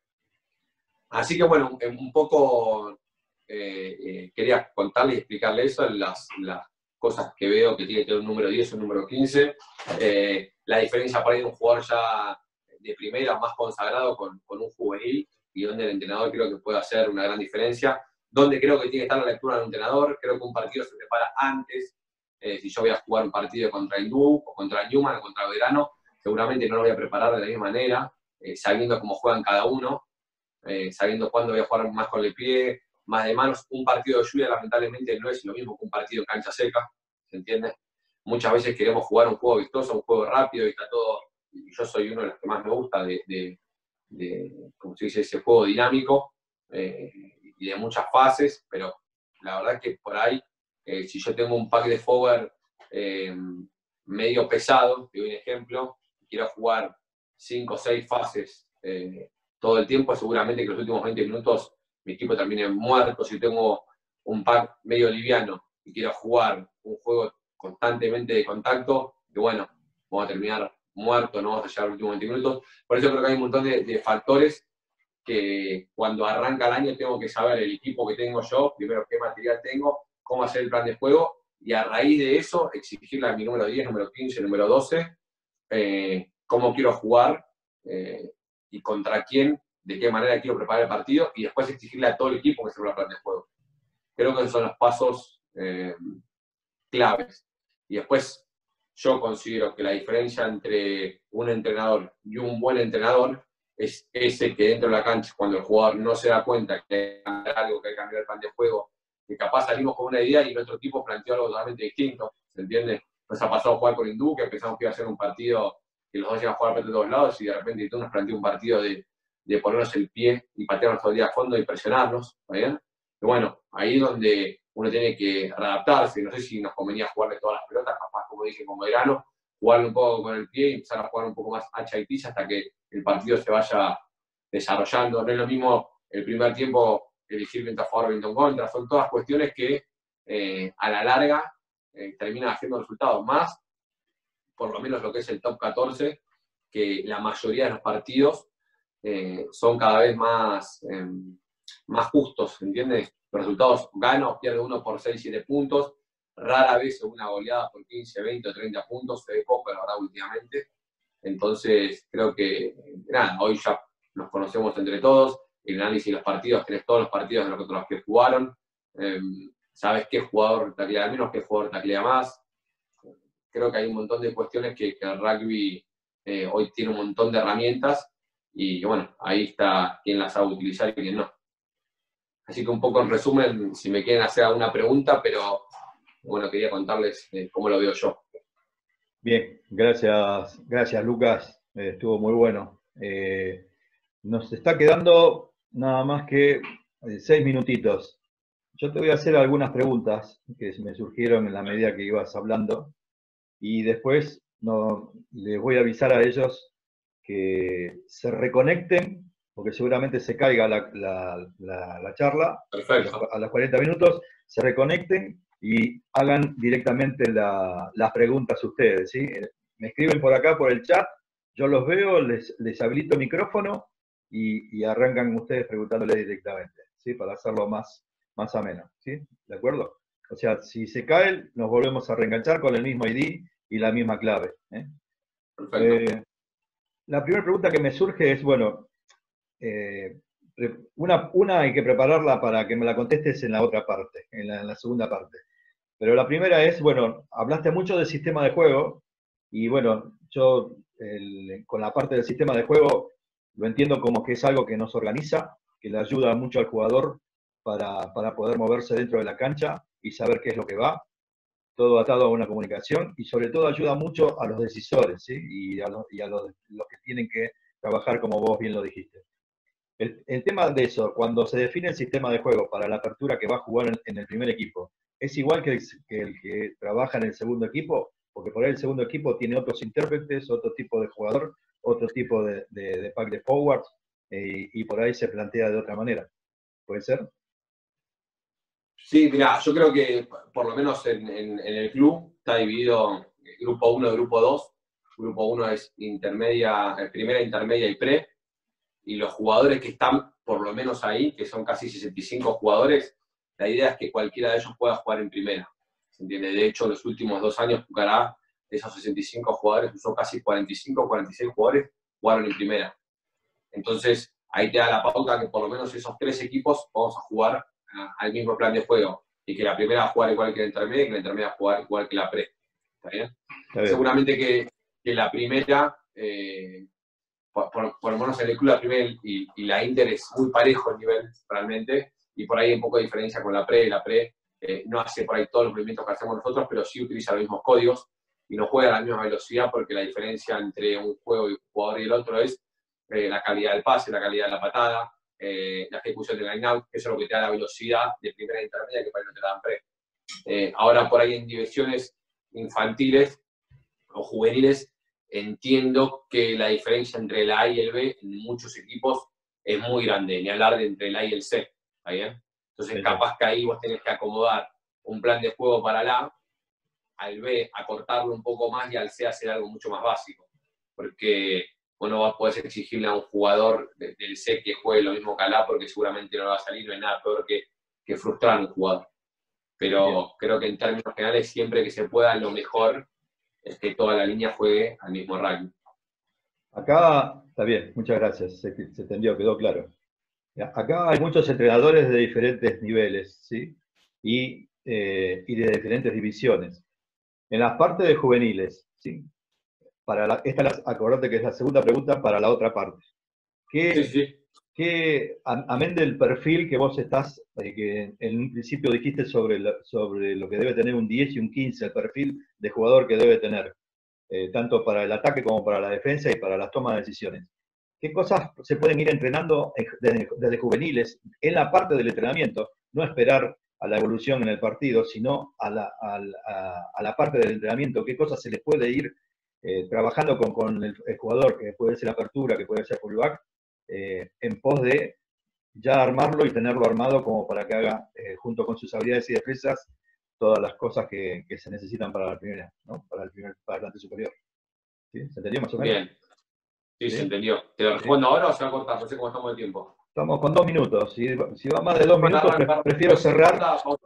Así que bueno, un poco eh, eh, quería contarle y explicarle eso, las, las cosas que veo que tiene que tener un número diez o un número quince, eh, la diferencia para ir de un jugador ya de primera, más consagrado, con, con un juvenil, y donde el entrenador creo que puede hacer una gran diferencia. Donde creo que tiene que estar la lectura del entrenador, creo que un partido se prepara antes. Eh, si yo voy a jugar un partido contra Hindú, o contra Newman, o contra Verano, seguramente no lo voy a preparar de la misma manera, eh, sabiendo cómo juegan cada uno, eh, sabiendo cuándo voy a jugar más con el pie, más de manos. Un partido de lluvia, lamentablemente, no es lo mismo que un partido en cancha seca, ¿se entiende? Muchas veces queremos jugar un juego vistoso, un juego rápido, y está todo, y yo soy uno de los que más me gusta de, de, de como se dice, ese juego dinámico, eh, y de muchas fases, pero la verdad es que por ahí, eh, si yo tengo un pack de forward eh, medio pesado, te doy un ejemplo, quiero jugar cinco o seis fases eh, todo el tiempo, seguramente que los últimos veinte minutos mi equipo termine muerto. Si tengo un pack medio liviano y quiero jugar un juego constantemente de contacto, y bueno, vamos a terminar muerto, no vamos a llegar a los últimos veinte minutos. Por eso creo que hay un montón de, de factores que cuando arranca el año tengo que saber el equipo que tengo yo, primero qué material tengo, cómo hacer el plan de juego, y a raíz de eso exigirle a mi número diez, número quince, número doce, eh, cómo quiero jugar eh, y contra quién, de qué manera quiero preparar el partido, y después exigirle a todo el equipo que se el plan de juego. Creo que esos son los pasos eh, claves. Y después yo considero que la diferencia entre un entrenador y un buen entrenador es ese que dentro de la cancha, cuando el jugador no se da cuenta que hay que cambiar algo, que hay que cambiar el plan de juego, que capaz salimos con una idea y nuestro equipo planteó algo totalmente distinto, ¿se entiende? Nos ha pasado a jugar con Hindú, que pensamos que iba a ser un partido que los dos iban a jugar de todos lados, y de repente Hindú nos planteó un partido de, de ponernos el pie y patearnos todo el día a fondo y presionarnos, ¿está bien? Y bueno, ahí es donde uno tiene que adaptarse. No sé si nos convenía jugarle todas las pelotas, capaz, como dije, como Verano, jugarle un poco con el pie y empezar a jugar un poco más hacha y pisa hasta que el partido se vaya desarrollando. No es lo mismo el primer tiempo elegir viento a favor, viento en contra. Son todas cuestiones que eh, a la larga eh, terminan haciendo resultados. Más, por lo menos lo que es el top catorce, que la mayoría de los partidos eh, son cada vez más, eh, más justos, ¿entiendes? Los resultados gana o pierde uno por seis, siete puntos. Rara vez una goleada por quince, veinte o treinta puntos, se ve poco, la verdad, últimamente. Entonces, creo que, nada, hoy ya nos conocemos entre todos, el análisis de los partidos, tenés todos los partidos de los, los que jugaron, eh, sabes qué jugador taclea menos, qué jugador taclea más. Creo que hay un montón de cuestiones que, que el rugby eh, hoy tiene un montón de herramientas, y bueno, ahí está quién las sabe utilizar y quién no. Así que un poco en resumen, si me quieren hacer alguna pregunta, pero bueno, quería contarles eh, cómo lo veo yo. Bien, gracias, gracias Lucas, eh, estuvo muy bueno. Eh, nos está quedando nada más que eh, seis minutitos. Yo te voy a hacer algunas preguntas que me surgieron en la medida que ibas hablando, y después no, les voy a avisar a ellos que se reconecten, porque seguramente se caiga la, la, la, la charla. Perfecto. A los cuarenta minutos se reconecten y hagan directamente la, las preguntas ustedes, ¿sí? Me escriben por acá, por el chat, yo los veo, les, les habilito el micrófono y, y arrancan ustedes preguntándole directamente, ¿sí? Para hacerlo más, más ameno, ¿sí? ¿De acuerdo? O sea, si se cae, nos volvemos a reenganchar con el mismo I D y la misma clave, ¿eh? Perfecto. Eh, la primera pregunta que me surge es, bueno, eh, una, una hay que prepararla para que me la contestes en la otra parte, en la, en la segunda parte. Pero la primera es, bueno, hablaste mucho del sistema de juego, y bueno, yo el, con la parte del sistema de juego lo entiendo como que es algo que nos organiza, que le ayuda mucho al jugador para, para poder moverse dentro de la cancha y saber qué es lo que va, todo atado a una comunicación, y sobre todo ayuda mucho a los decisores, ¿sí? y a, los, y a los, los que tienen que trabajar, como vos bien lo dijiste. El, el tema de eso, cuando se define el sistema de juego para la apertura que va a jugar en, en el primer equipo, ¿es igual que el, que el que trabaja en el segundo equipo? Porque por ahí el segundo equipo tiene otros intérpretes, otro tipo de jugador, otro tipo de, de, de pack de forwards, eh, y por ahí se plantea de otra manera. ¿Puede ser? Sí, mira, yo creo que por lo menos en, en, en el club está dividido grupo uno y grupo dos. Grupo uno es intermedia, primera, intermedia y pre. Y los jugadores que están por lo menos ahí, que son casi sesenta y cinco jugadores, la idea es que cualquiera de ellos pueda jugar en primera. ¿Se entiende? De hecho, los últimos dos años Pucará, de esos sesenta y cinco jugadores, usó casi cuarenta y cinco, cuarenta y seis jugadores, jugaron en primera. Entonces, ahí te da la pauta que por lo menos esos tres equipos vamos a jugar al mismo plan de juego, y que la primera va a jugar igual que la intermedia y que la intermedia va a jugar igual que la pre. ¿Está bien? Está bien. Seguramente que, que la primera, eh, por, por, por lo menos en el club la primera y, y la Inter es muy parejo el nivel realmente, y por ahí hay un poco de diferencia con la pre. La pre eh, no hace por ahí todos los movimientos que hacemos nosotros, pero sí utiliza los mismos códigos y no juega a la misma velocidad, porque la diferencia entre un juego y un jugador y el otro es eh, la calidad del pase, la calidad de la patada, Eh, la ejecución del line-out, que eso es lo que te da la velocidad de primera e intermedia, que para no te dan pre. Eh, ahora por ahí en divisiones infantiles o juveniles, entiendo que la diferencia entre la A y el B en muchos equipos es muy grande, ni hablar de entre el A y el C, ¿está bien? Entonces sí, capaz que ahí vos tenés que acomodar un plan de juego para el A, al B acortarlo un poco más y al C hacer algo mucho más básico, porque vos no podés exigirle a un jugador del C que juegue lo mismo que al A, porque seguramente no le va a salir. No hay nada peor que, que frustrar a un jugador. Pero bien, creo que en términos generales, siempre que se pueda, lo mejor es que toda la línea juegue al mismo rango. Acá, está bien, muchas gracias, se, se entendió, quedó claro. Acá hay muchos entrenadores de diferentes niveles, ¿sí? Y, eh, y de diferentes divisiones. En la parte de juveniles, ¿sí? Para la, esta, la, acordate que es la segunda pregunta para la otra parte. ¿Qué, sí, sí. ¿qué, amén del perfil que vos estás, eh, que en un principio dijiste sobre, la, sobre lo que debe tener un diez y un quince, el perfil de jugador que debe tener, eh, tanto para el ataque como para la defensa y para las tomas de decisiones? ¿Qué cosas se pueden ir entrenando desde, desde juveniles en la parte del entrenamiento? No esperar a la evolución en el partido, sino a la, a la, a la parte del entrenamiento. ¿Qué cosas se les puede ir Eh, trabajando con, con el, el jugador, que puede ser apertura, que puede ser fullback, eh, en pos de ya armarlo y tenerlo armado como para que haga, eh, junto con sus habilidades y destrezas, todas las cosas que, que se necesitan para la primera, ¿no? Para el primer para el plante superior. ¿Sí? ¿Se entendió más o menos? Bien. Sí, ¿sí? Se entendió. ¿Te lo respondo ¿Sí? ahora o se va a cortar? No sé cómo estamos de tiempo. Estamos con dos minutos. Si, si va más de dos minutos, pre prefiero cerrar.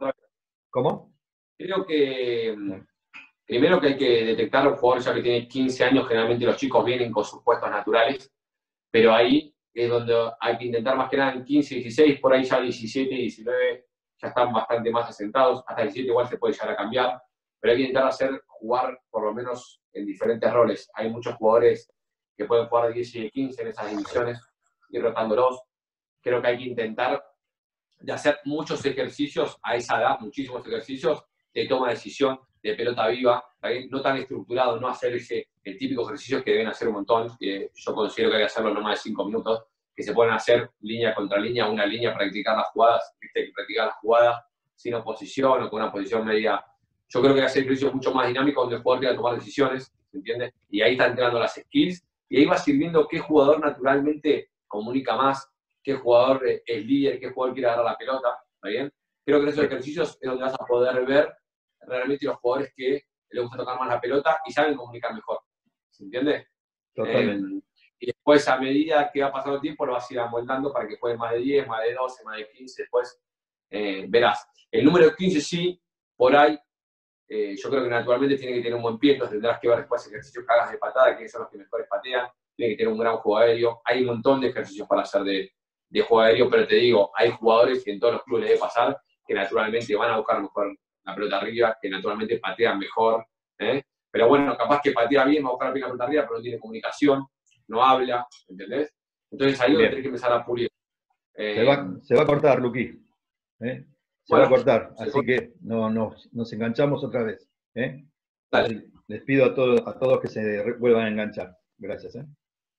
¿Cómo? Creo que... Sí. Primero que hay que detectar a un jugador ya que tiene quince años, generalmente los chicos vienen con sus puestos naturales, pero ahí es donde hay que intentar más que nada en quince, dieciséis, por ahí ya diecisiete, diecinueve ya están bastante más asentados, hasta diecisiete igual se puede llegar a cambiar, pero hay que intentar hacer jugar por lo menos en diferentes roles. Hay muchos jugadores que pueden jugar de diez y de quince en esas divisiones, ir rotándolos. Creo que hay que intentar de hacer muchos ejercicios a esa edad, muchísimos ejercicios de toma de decisión, de pelota viva, no tan estructurado, no hacer ese, el típico ejercicio que deben hacer un montón, que yo considero que hay que hacerlo no más de cinco minutos, que se pueden hacer línea contra línea, una línea, practicar las jugadas, ¿viste? Practicar las jugadas sin oposición o con una posición media. Yo creo que hay que hacer ejercicios mucho más dinámicos donde el jugador tenga que tomar decisiones, ¿se entiende? Y ahí están entrando las skills, y ahí va sirviendo qué jugador naturalmente comunica más, qué jugador es líder, qué jugador quiere agarrar la pelota, ¿está bien? Creo que en esos ejercicios es donde vas a poder ver realmente los jugadores que les gusta tocar más la pelota y saben comunicar mejor. ¿Se entiende? Totalmente. Eh, y después, a medida que va pasando el tiempo, lo vas a ir amoldando para que juegue más de diez, más de doce, más de quince. Después eh, verás. El número quince sí, por ahí, eh, yo creo que naturalmente tiene que tener un buen pie, entonces tendrás que ver después ejercicios que hagas de patada, que son los que mejores patean. Tiene que tener un gran juego aéreo. Hay un montón de ejercicios para hacer de, de juego aéreo, pero te digo, hay jugadores que en todos los clubes les debe pasar que naturalmente van a buscar mejor la pelota arriba, que naturalmente patean mejor, ¿eh? Pero bueno, capaz que patea bien, va a buscar bien la pelota arriba, pero no tiene comunicación, no habla, ¿entendés? Entonces ahí es donde tenés que empezar a pulir. Eh, se, va, se va a cortar, Luqui. ¿eh? Se Bueno, va a cortar, se así corta. que no, nos, nos enganchamos otra vez. ¿eh? Dale. Les pido a todos, a todos que se re- vuelvan a enganchar. Gracias. ¿eh?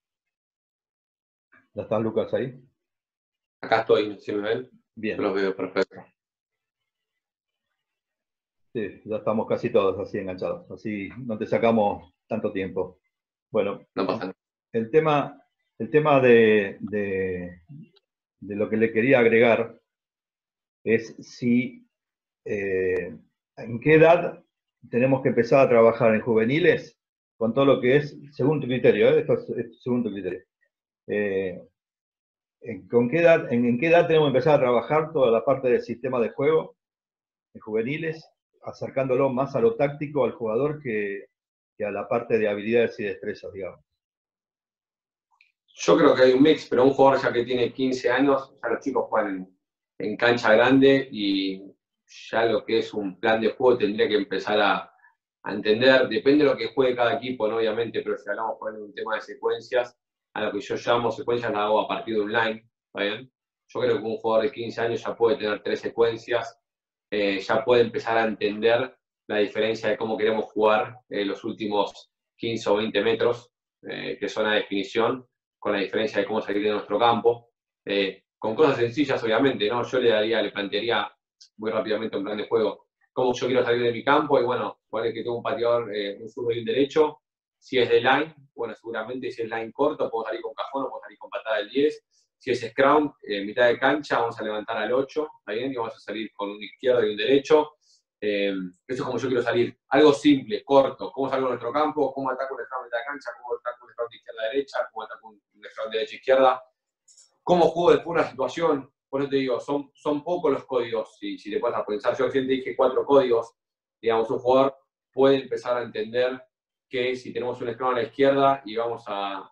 ¿Ya está Lucas ahí? Acá estoy, ¿sí me ven? Yo Bien. los veo perfecto. Sí, ya estamos casi todos así enganchados. Así no te sacamos tanto tiempo. Bueno, No pasa nada. el tema, el tema de, de, de lo que le quería agregar es si eh, en qué edad tenemos que empezar a trabajar en juveniles con todo lo que es, según tu criterio, ¿eh? Esto es, es según tu criterio. Eh, en, ¿con qué edad, en, en qué edad tenemos que empezar a trabajar toda la parte del sistema de juego en juveniles, acercándolo más a lo táctico al jugador que, que a la parte de habilidades y destrezas, digamos? Yo creo que hay un mix, pero un jugador ya que tiene quince años, ya los chicos juegan en, en cancha grande y ya lo que es un plan de juego tendría que empezar a, a entender, depende de lo que juegue cada equipo, ¿no? Obviamente, pero si hablamos por un tema de secuencias, a lo que yo llamo secuencias la hago a partir de un line, ¿está bien? Yo creo que un jugador de quince años ya puede tener tres secuencias, eh, ya puede empezar a entender la diferencia de cómo queremos jugar eh, los últimos quince o veinte metros, eh, que son a definición, con la diferencia de cómo salir de nuestro campo, eh, con cosas sencillas obviamente, ¿no? Yo le daría, le plantearía muy rápidamente un plan de juego, cómo yo quiero salir de mi campo, y bueno, cuál es que tengo un pateador, eh, un zurdo y un derecho, si es de line, bueno, seguramente si es line corto, puedo salir con cajón o puedo salir con patada del diez, si es scrum, eh, mitad de cancha, vamos a levantar al ocho, ¿está bien? Y vamos a salir con un izquierdo y un derecho. Eh, eso es como yo quiero salir. Algo simple, corto. ¿Cómo salgo de nuestro campo? ¿Cómo ataco un scrum de mitad de cancha? ¿Cómo ataco un scrum de izquierda a derecha? ¿Cómo ataco un scrum de derecha a izquierda? ¿Cómo juego después una situación? Por eso te digo, son, son pocos los códigos. Si, si te puedes a pensar, yo siempre dije cuatro códigos. Digamos, un jugador puede empezar a entender que si tenemos un scrum a la izquierda y vamos a,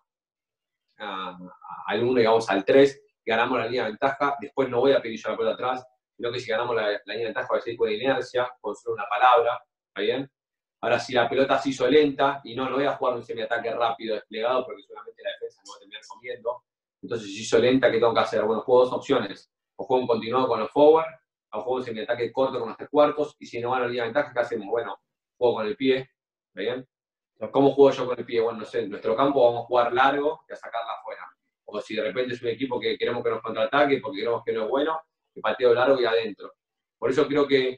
a, a, al uno y vamos al tres, ganamos la línea de ventaja, después no voy a pedir yo la pelota atrás, sino que si ganamos la, la línea de ventaja va a ser con inercia, con solo una palabra, ¿está bien? Ahora, si la pelota se hizo lenta, y no, no voy a jugar un semiataque rápido desplegado, porque solamente la defensa no va a terminar comiendo. Entonces, si se hizo lenta, ¿qué tengo que hacer? Bueno, juego dos opciones. O juego un continuado con los forward, o juego un semiataque corto con los tres cuartos, y si no van a la línea de ventaja, ¿qué hacemos? Bueno, juego con el pie, ¿está bien? ¿Cómo juego yo con el pie? Bueno, no sé, en nuestro campo vamos a jugar largo y a sacarla afuera. O si de repente es un equipo que queremos que nos contraataque porque queremos que no es bueno, que pateo largo y adentro. Por eso creo que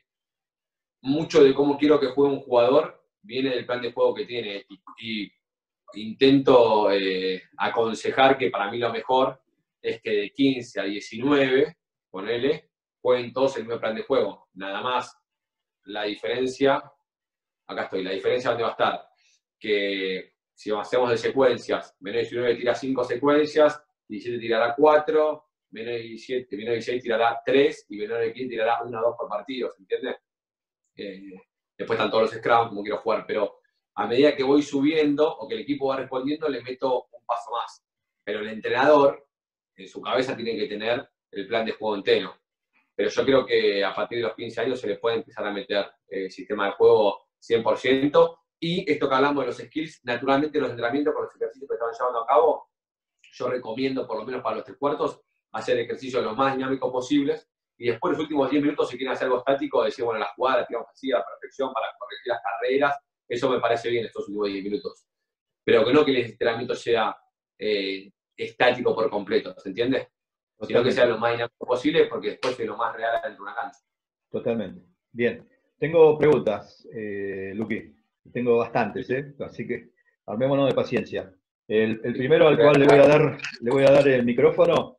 mucho de cómo quiero que juegue un jugador viene del plan de juego que tiene. Y, y intento eh, aconsejar que para mí lo mejor es que de quince a diecinueve, ponele, jueguen todos el mismo plan de juego. Nada más la diferencia, acá estoy, la diferencia dónde va a estar, que si hacemos de secuencias, menos diecinueve tira cinco secuencias, diecisiete tirará cuatro, menos diecisiete, menos dieciséis tirará tres y menor de quince tirará uno o dos por partido, ¿se entiende? Eh, después están todos los scrum, como quiero jugar, pero a medida que voy subiendo o que el equipo va respondiendo, le meto un paso más. Pero el entrenador, en su cabeza, tiene que tener el plan de juego entero. Pero yo creo que a partir de los quince años se le puede empezar a meter el sistema de juego cien por ciento. Y esto que hablamos de los skills, naturalmente los entrenamientos con los ejercicios que estaban llevando a cabo, yo recomiendo, por lo menos para los tres cuartos, hacer ejercicios lo más dinámicos posibles. Y después, los últimos diez minutos, si quieren hacer algo estático, decir, bueno, la jugada la tiramos así a la perfección para corregir las carreras. Eso me parece bien estos últimos diez minutos. Pero que no que el entrenamiento sea eh, estático por completo, ¿se entiende? Totalmente. Sino que sea lo más dinámico posible, porque después es lo más real dentro de una cancha. Totalmente. Bien. Tengo preguntas, eh, Luqui. Tengo bastantes, ¿eh? Así que armémonos de paciencia. El, el primero al cual le voy a dar, le voy a dar el micrófono.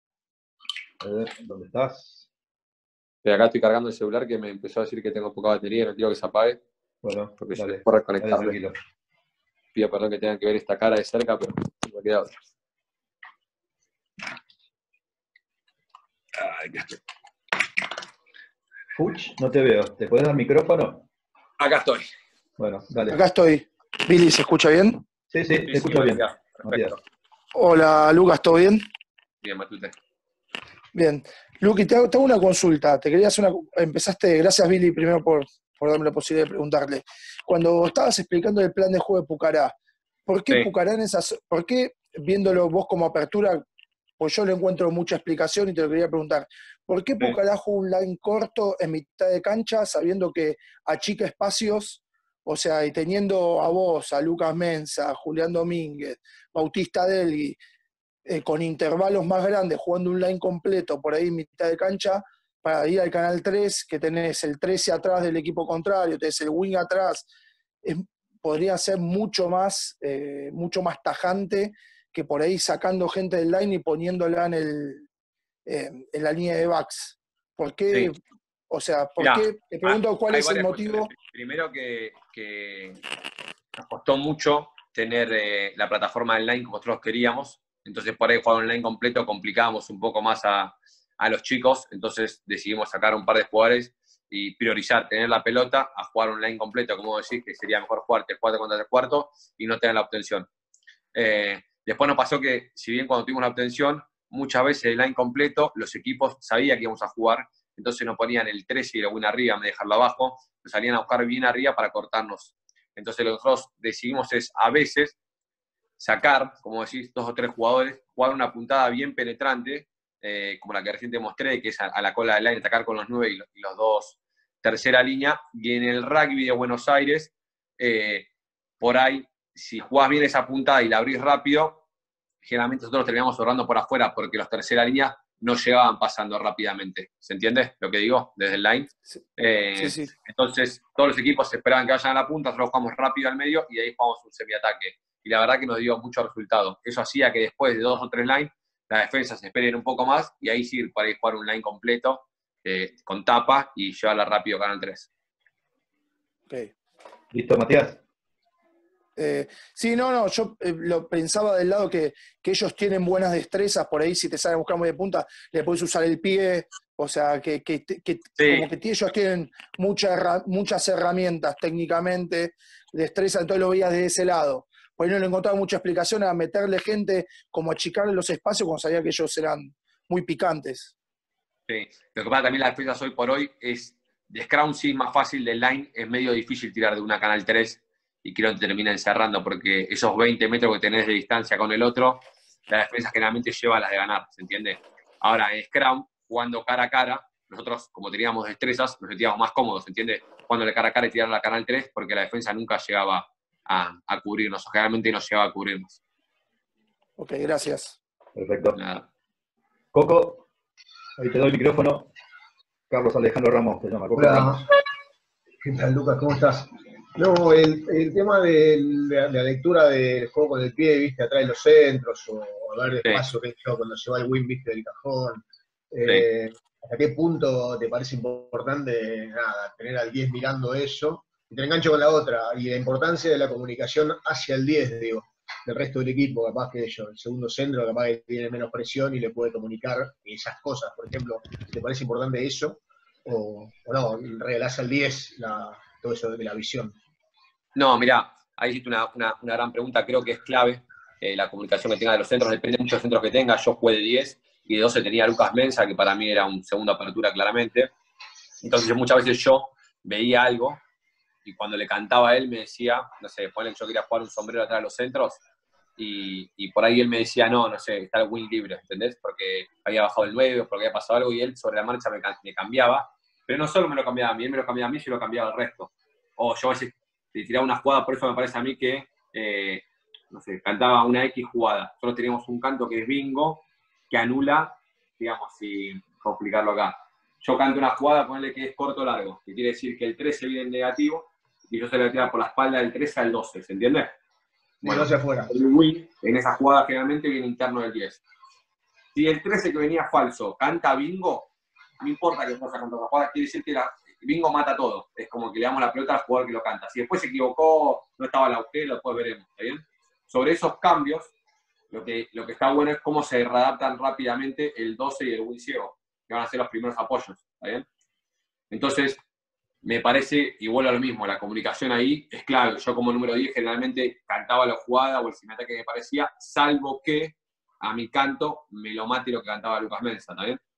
A ver, ¿dónde estás? Pero acá estoy cargando el celular que me empezó a decir que tengo poca batería y no quiero que se apague. Bueno, porque dale, yo por reconectarle. dale, Pido perdón que tengan que ver esta cara de cerca, pero no me queda otra. Ay, qué... Fuch, no te veo. ¿Te puedes dar micrófono? Acá estoy. Bueno, dale. Acá estoy. Billy, ¿se escucha bien? Sí, sí, te escucho bien. Perfecto. Hola, Lucas, ¿todo bien? Bien, Matute. Bien. Luqui, te hago, te hago una consulta. Te quería hacer una... Empezaste, gracias Billy, primero por, por darme la posibilidad de preguntarle. Cuando estabas explicando el plan de juego de Pucará, ¿por qué Sí. Pucará en esas... ¿Por qué, viéndolo vos como apertura, pues yo le encuentro mucha explicación y te lo quería preguntar. ¿Por qué por carajo un line corto en mitad de cancha, sabiendo que achica espacios, o sea, y teniendo a vos, a Lucas Mensa, a Julián Domínguez, Bautista Delgui, eh, con intervalos más grandes, jugando un line completo por ahí en mitad de cancha, para ir al canal tres, que tenés el trece atrás del equipo contrario, tenés el wing atrás, es, podría ser mucho más, eh, mucho más tajante que por ahí sacando gente del line y poniéndola en, el, eh, en la línea de backs. ¿Por qué? Sí. O sea, ¿por Mirá, qué? Te pregunto cuál es el motivo. Cuestiones. Primero que, que nos costó mucho tener eh, la plataforma online como nosotros queríamos, entonces por ahí jugar online completo complicábamos un poco más a, a los chicos, entonces decidimos sacar un par de jugadores y priorizar tener la pelota a jugar online completo, como decís, que sería mejor jugar tres cuatro contra tres cuartos y no tener la obtención. Eh, después nos pasó que, si bien cuando tuvimos la obtención, muchas veces el line completo, los equipos sabían que íbamos a jugar, entonces nos ponían el trece y el win arriba, me dejarlo abajo, nos salían a buscar bien arriba para cortarnos. Entonces lo que nosotros decidimos es, a veces, sacar, como decís, dos o tres jugadores, jugar una puntada bien penetrante, eh, como la que recién te mostré, que es a, a la cola del line, atacar con los nueve y los, y los dos tercera línea, y en el rugby de Buenos Aires, eh, por ahí, si jugás bien esa puntada y la abrís rápido, generalmente nosotros terminamos cerrando por afuera porque los tercera línea no llegaban pasando rápidamente. ¿Se entiende lo que digo? Desde el line. Sí. Eh, Sí, sí. Entonces, todos los equipos esperaban que vayan a la punta, nosotros jugamos rápido al medio y ahí jugamos un semiataque. Y la verdad que nos dio mucho resultado. Eso hacía que después de dos o tres lines, las defensas esperen un poco más y ahí sí, para ir jugar un line completo eh, con tapa y llevarla rápido a canal tres. Okay. ¿Listo, Matías? Eh, sí, no, no, yo eh, lo pensaba del lado que, que ellos tienen buenas destrezas, por ahí si te salen a buscar muy de punta, le puedes usar el pie, o sea, que, que, que sí. Como que ellos tienen mucha, muchas herramientas técnicamente, destreza, entonces lo veías de ese lado. Por ahí no le encontraba mucha explicación a meterle gente, como achicarle los espacios cuando sabía que ellos eran muy picantes. Sí, lo que pasa también las defensas hoy por hoy es, de scrum sí es más fácil, de line es medio difícil tirar de una canal tres, y creo que termina encerrando, porque esos veinte metros que tenés de distancia con el otro, la defensa generalmente lleva las de ganar, ¿se entiende? Ahora, en Scrum, jugando cara a cara, nosotros, como teníamos destrezas, nos sentíamos más cómodos, ¿se entiende? Jugándole cara a cara y tirar la canal tres, porque la defensa nunca llegaba a, a cubrirnos, o generalmente no llegaba a cubrirnos. Ok, gracias. Perfecto. Nada. Coco, ahí te doy el micrófono. Carlos Alejandro Ramos te llama. Coco Hola. Ramos. ¿Qué tal, Lucas? ¿Cómo estás? No, el, el tema de la, la lectura del juego con el pie, viste, atrás de los centros, o hablar de espacio, sí. Que cuando se va el win, viste, del cajón. Eh, sí. ¿Hasta qué punto te parece importante, nada, tener al diez mirando eso? Y te engancho con la otra, y la importancia de la comunicación hacia el diez, digo, del resto del equipo, capaz que ellos, el segundo centro, capaz que tiene menos presión y le puede comunicar esas cosas, por ejemplo. ¿Te parece importante eso? O, o no, regalás al diez la, todo eso de la visión. No, mirá, ahí hiciste una, una, una gran pregunta, creo que es clave eh, la comunicación que tenga de los centros, depende mucho de los centros que tenga. Yo jugué de diez y de doce tenía a Lucas Mensa, que para mí era un segundo apertura claramente. Entonces muchas veces yo veía algo y cuando le cantaba a él me decía, no sé, ponle que yo quería jugar un sombrero atrás de los centros y, y por ahí él me decía, no, no sé, está el win libre, ¿entendés? Porque había bajado el nueve o porque había pasado algo y él sobre la marcha me, me cambiaba. Pero no solo me lo cambiaba a mí, él me lo cambiaba a mí, yo lo cambiaba al resto. O yo a veces te tiraba una jugada, por eso me parece a mí que, eh, no sé, cantaba una X jugada. Nosotros teníamos un canto que es bingo, que anula, digamos, si, ¿cómo explicarlo acá? Yo canto una jugada, ponle que es corto o largo, que quiere decir que el trece viene en negativo, y yo se lo voy a tirar por la espalda del trece al doce, ¿se entiende? Bueno, hacia afuera. El win, en esa jugada generalmente viene interno del diez. Si el trece que venía falso canta bingo, no importa que no sea cantando la jugada, quiere decir que la, bingo mata todo. Es como que le damos la pelota al jugador que lo canta. Si después se equivocó, no estaba el agujero, después veremos, ¿está bien? Sobre esos cambios, lo que, lo que está bueno es cómo se readaptan rápidamente el doce y el win ciego, que van a ser los primeros apoyos, ¿está bien? Entonces, me parece, y vuelvo a lo mismo, la comunicación ahí es clave. Yo como número diez generalmente cantaba la jugada o el semiataque que me parecía, salvo que a mi canto me lo mate lo que cantaba Lucas Mensa, ¿está bien?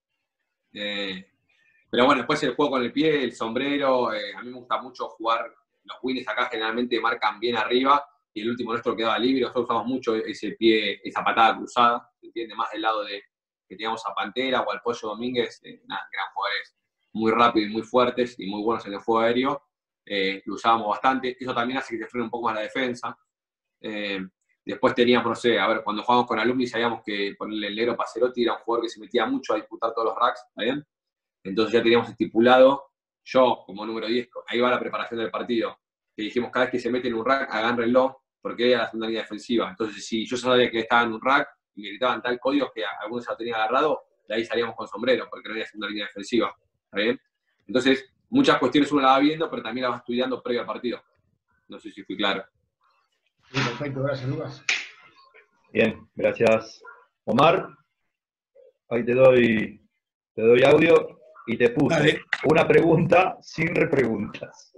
Eh, pero bueno, después el juego con el pie, el sombrero, eh, a mí me gusta mucho jugar, los wins acá generalmente marcan bien arriba, y el último nuestro quedaba libre, nosotros usamos mucho ese pie, esa patada cruzada, ¿se entiende? Más del lado de, que teníamos a Pantera o al Pollo Domínguez, eh, nada, eran jugadores muy rápidos y muy fuertes y muy buenos en el juego aéreo, eh, lo usábamos bastante. Eso también hace que se frene un poco más la defensa. Eh, después teníamos, no sé, a ver, cuando jugábamos con Alumni sabíamos que ponerle el negro Pacerotti era un jugador que se metía mucho a disputar todos los racks, ¿está bien? Entonces ya teníamos estipulado, yo como número diez, ahí va la preparación del partido, que dijimos cada vez que se mete en un rack, agárrenlo, porque era la segunda línea defensiva. Entonces si yo sabía que estaba en un rack y me gritaban tal código que algunos ya lo tenían agarrado, de ahí salíamos con sombrero, porque no había segunda línea defensiva, ¿está bien? Entonces, muchas cuestiones uno la va viendo, pero también la va estudiando previo al partido. No sé si fui claro. Sí, perfecto, gracias, Lucas. Bien, gracias. Omar, ahí te doy, te doy audio y te puse vale. Una pregunta sin repreguntas.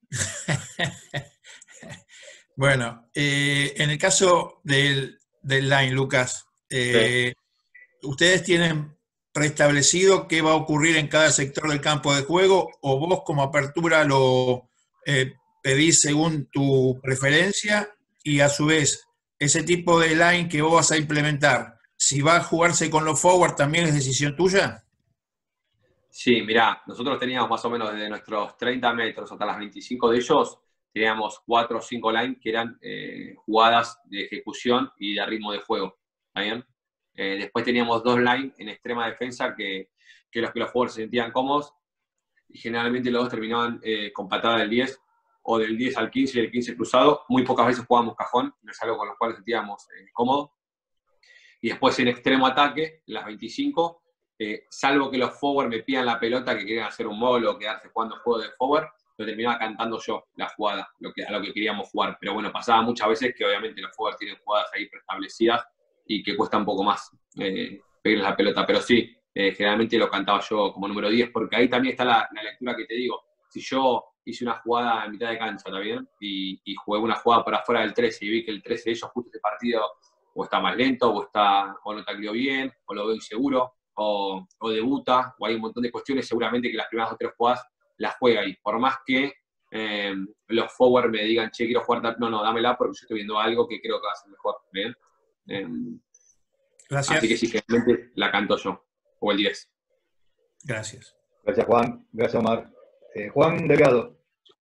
Bueno, eh, en el caso del, del line, Lucas, eh, sí. ¿Ustedes tienen preestablecido qué va a ocurrir en cada sector del campo de juego o vos como apertura lo eh, pedís según tu preferencia y a su vez ese tipo de line que vos vas a implementar, si va a jugarse con los forward también es decisión tuya? Sí, mirá, nosotros teníamos más o menos desde nuestros treinta metros hasta las veinticinco de ellos, teníamos cuatro o cinco lines que eran eh, jugadas de ejecución y de ritmo de juego, ¿está bien? Eh, después teníamos dos lines en extrema defensa que, que los que los jugadores se sentían cómodos y generalmente los dos terminaban eh, con patada del diez o del diez al quince y del quince cruzado. Muy pocas veces jugábamos cajón, no es algo con lo cual nos sentíamos eh, cómodos. Y después en extremo ataque, las veinticinco, eh, salvo que los forward me pidan la pelota que querían hacer un molo o quedarse jugando juego de forward, lo terminaba cantando yo, la jugada, lo que, a lo que queríamos jugar. Pero bueno, pasaba muchas veces que obviamente los forward tienen jugadas ahí preestablecidas y que cuesta un poco más eh, pedirles la pelota. Pero sí, eh, generalmente lo cantaba yo como número diez, porque ahí también está la, la lectura que te digo. Si yo hice una jugada en mitad de cancha, ¿está bien? Y, y jugué una jugada para afuera del trece y vi que el trece de ellos justo este partido o está más lento, o, está, o no tacleó bien, o lo veo inseguro, o, o debuta, o hay un montón de cuestiones, seguramente que las primeras o tres jugadas las juega ahí. Por más que eh, los forward me digan, che, quiero jugar, no, no, dámela porque yo estoy viendo algo que creo que va a ser mejor. ¿Bien? Eh, Gracias. Así que sí, generalmente la canto yo, o el diez. Gracias. Gracias, Juan. Gracias, Omar. Eh, Juan Delgado.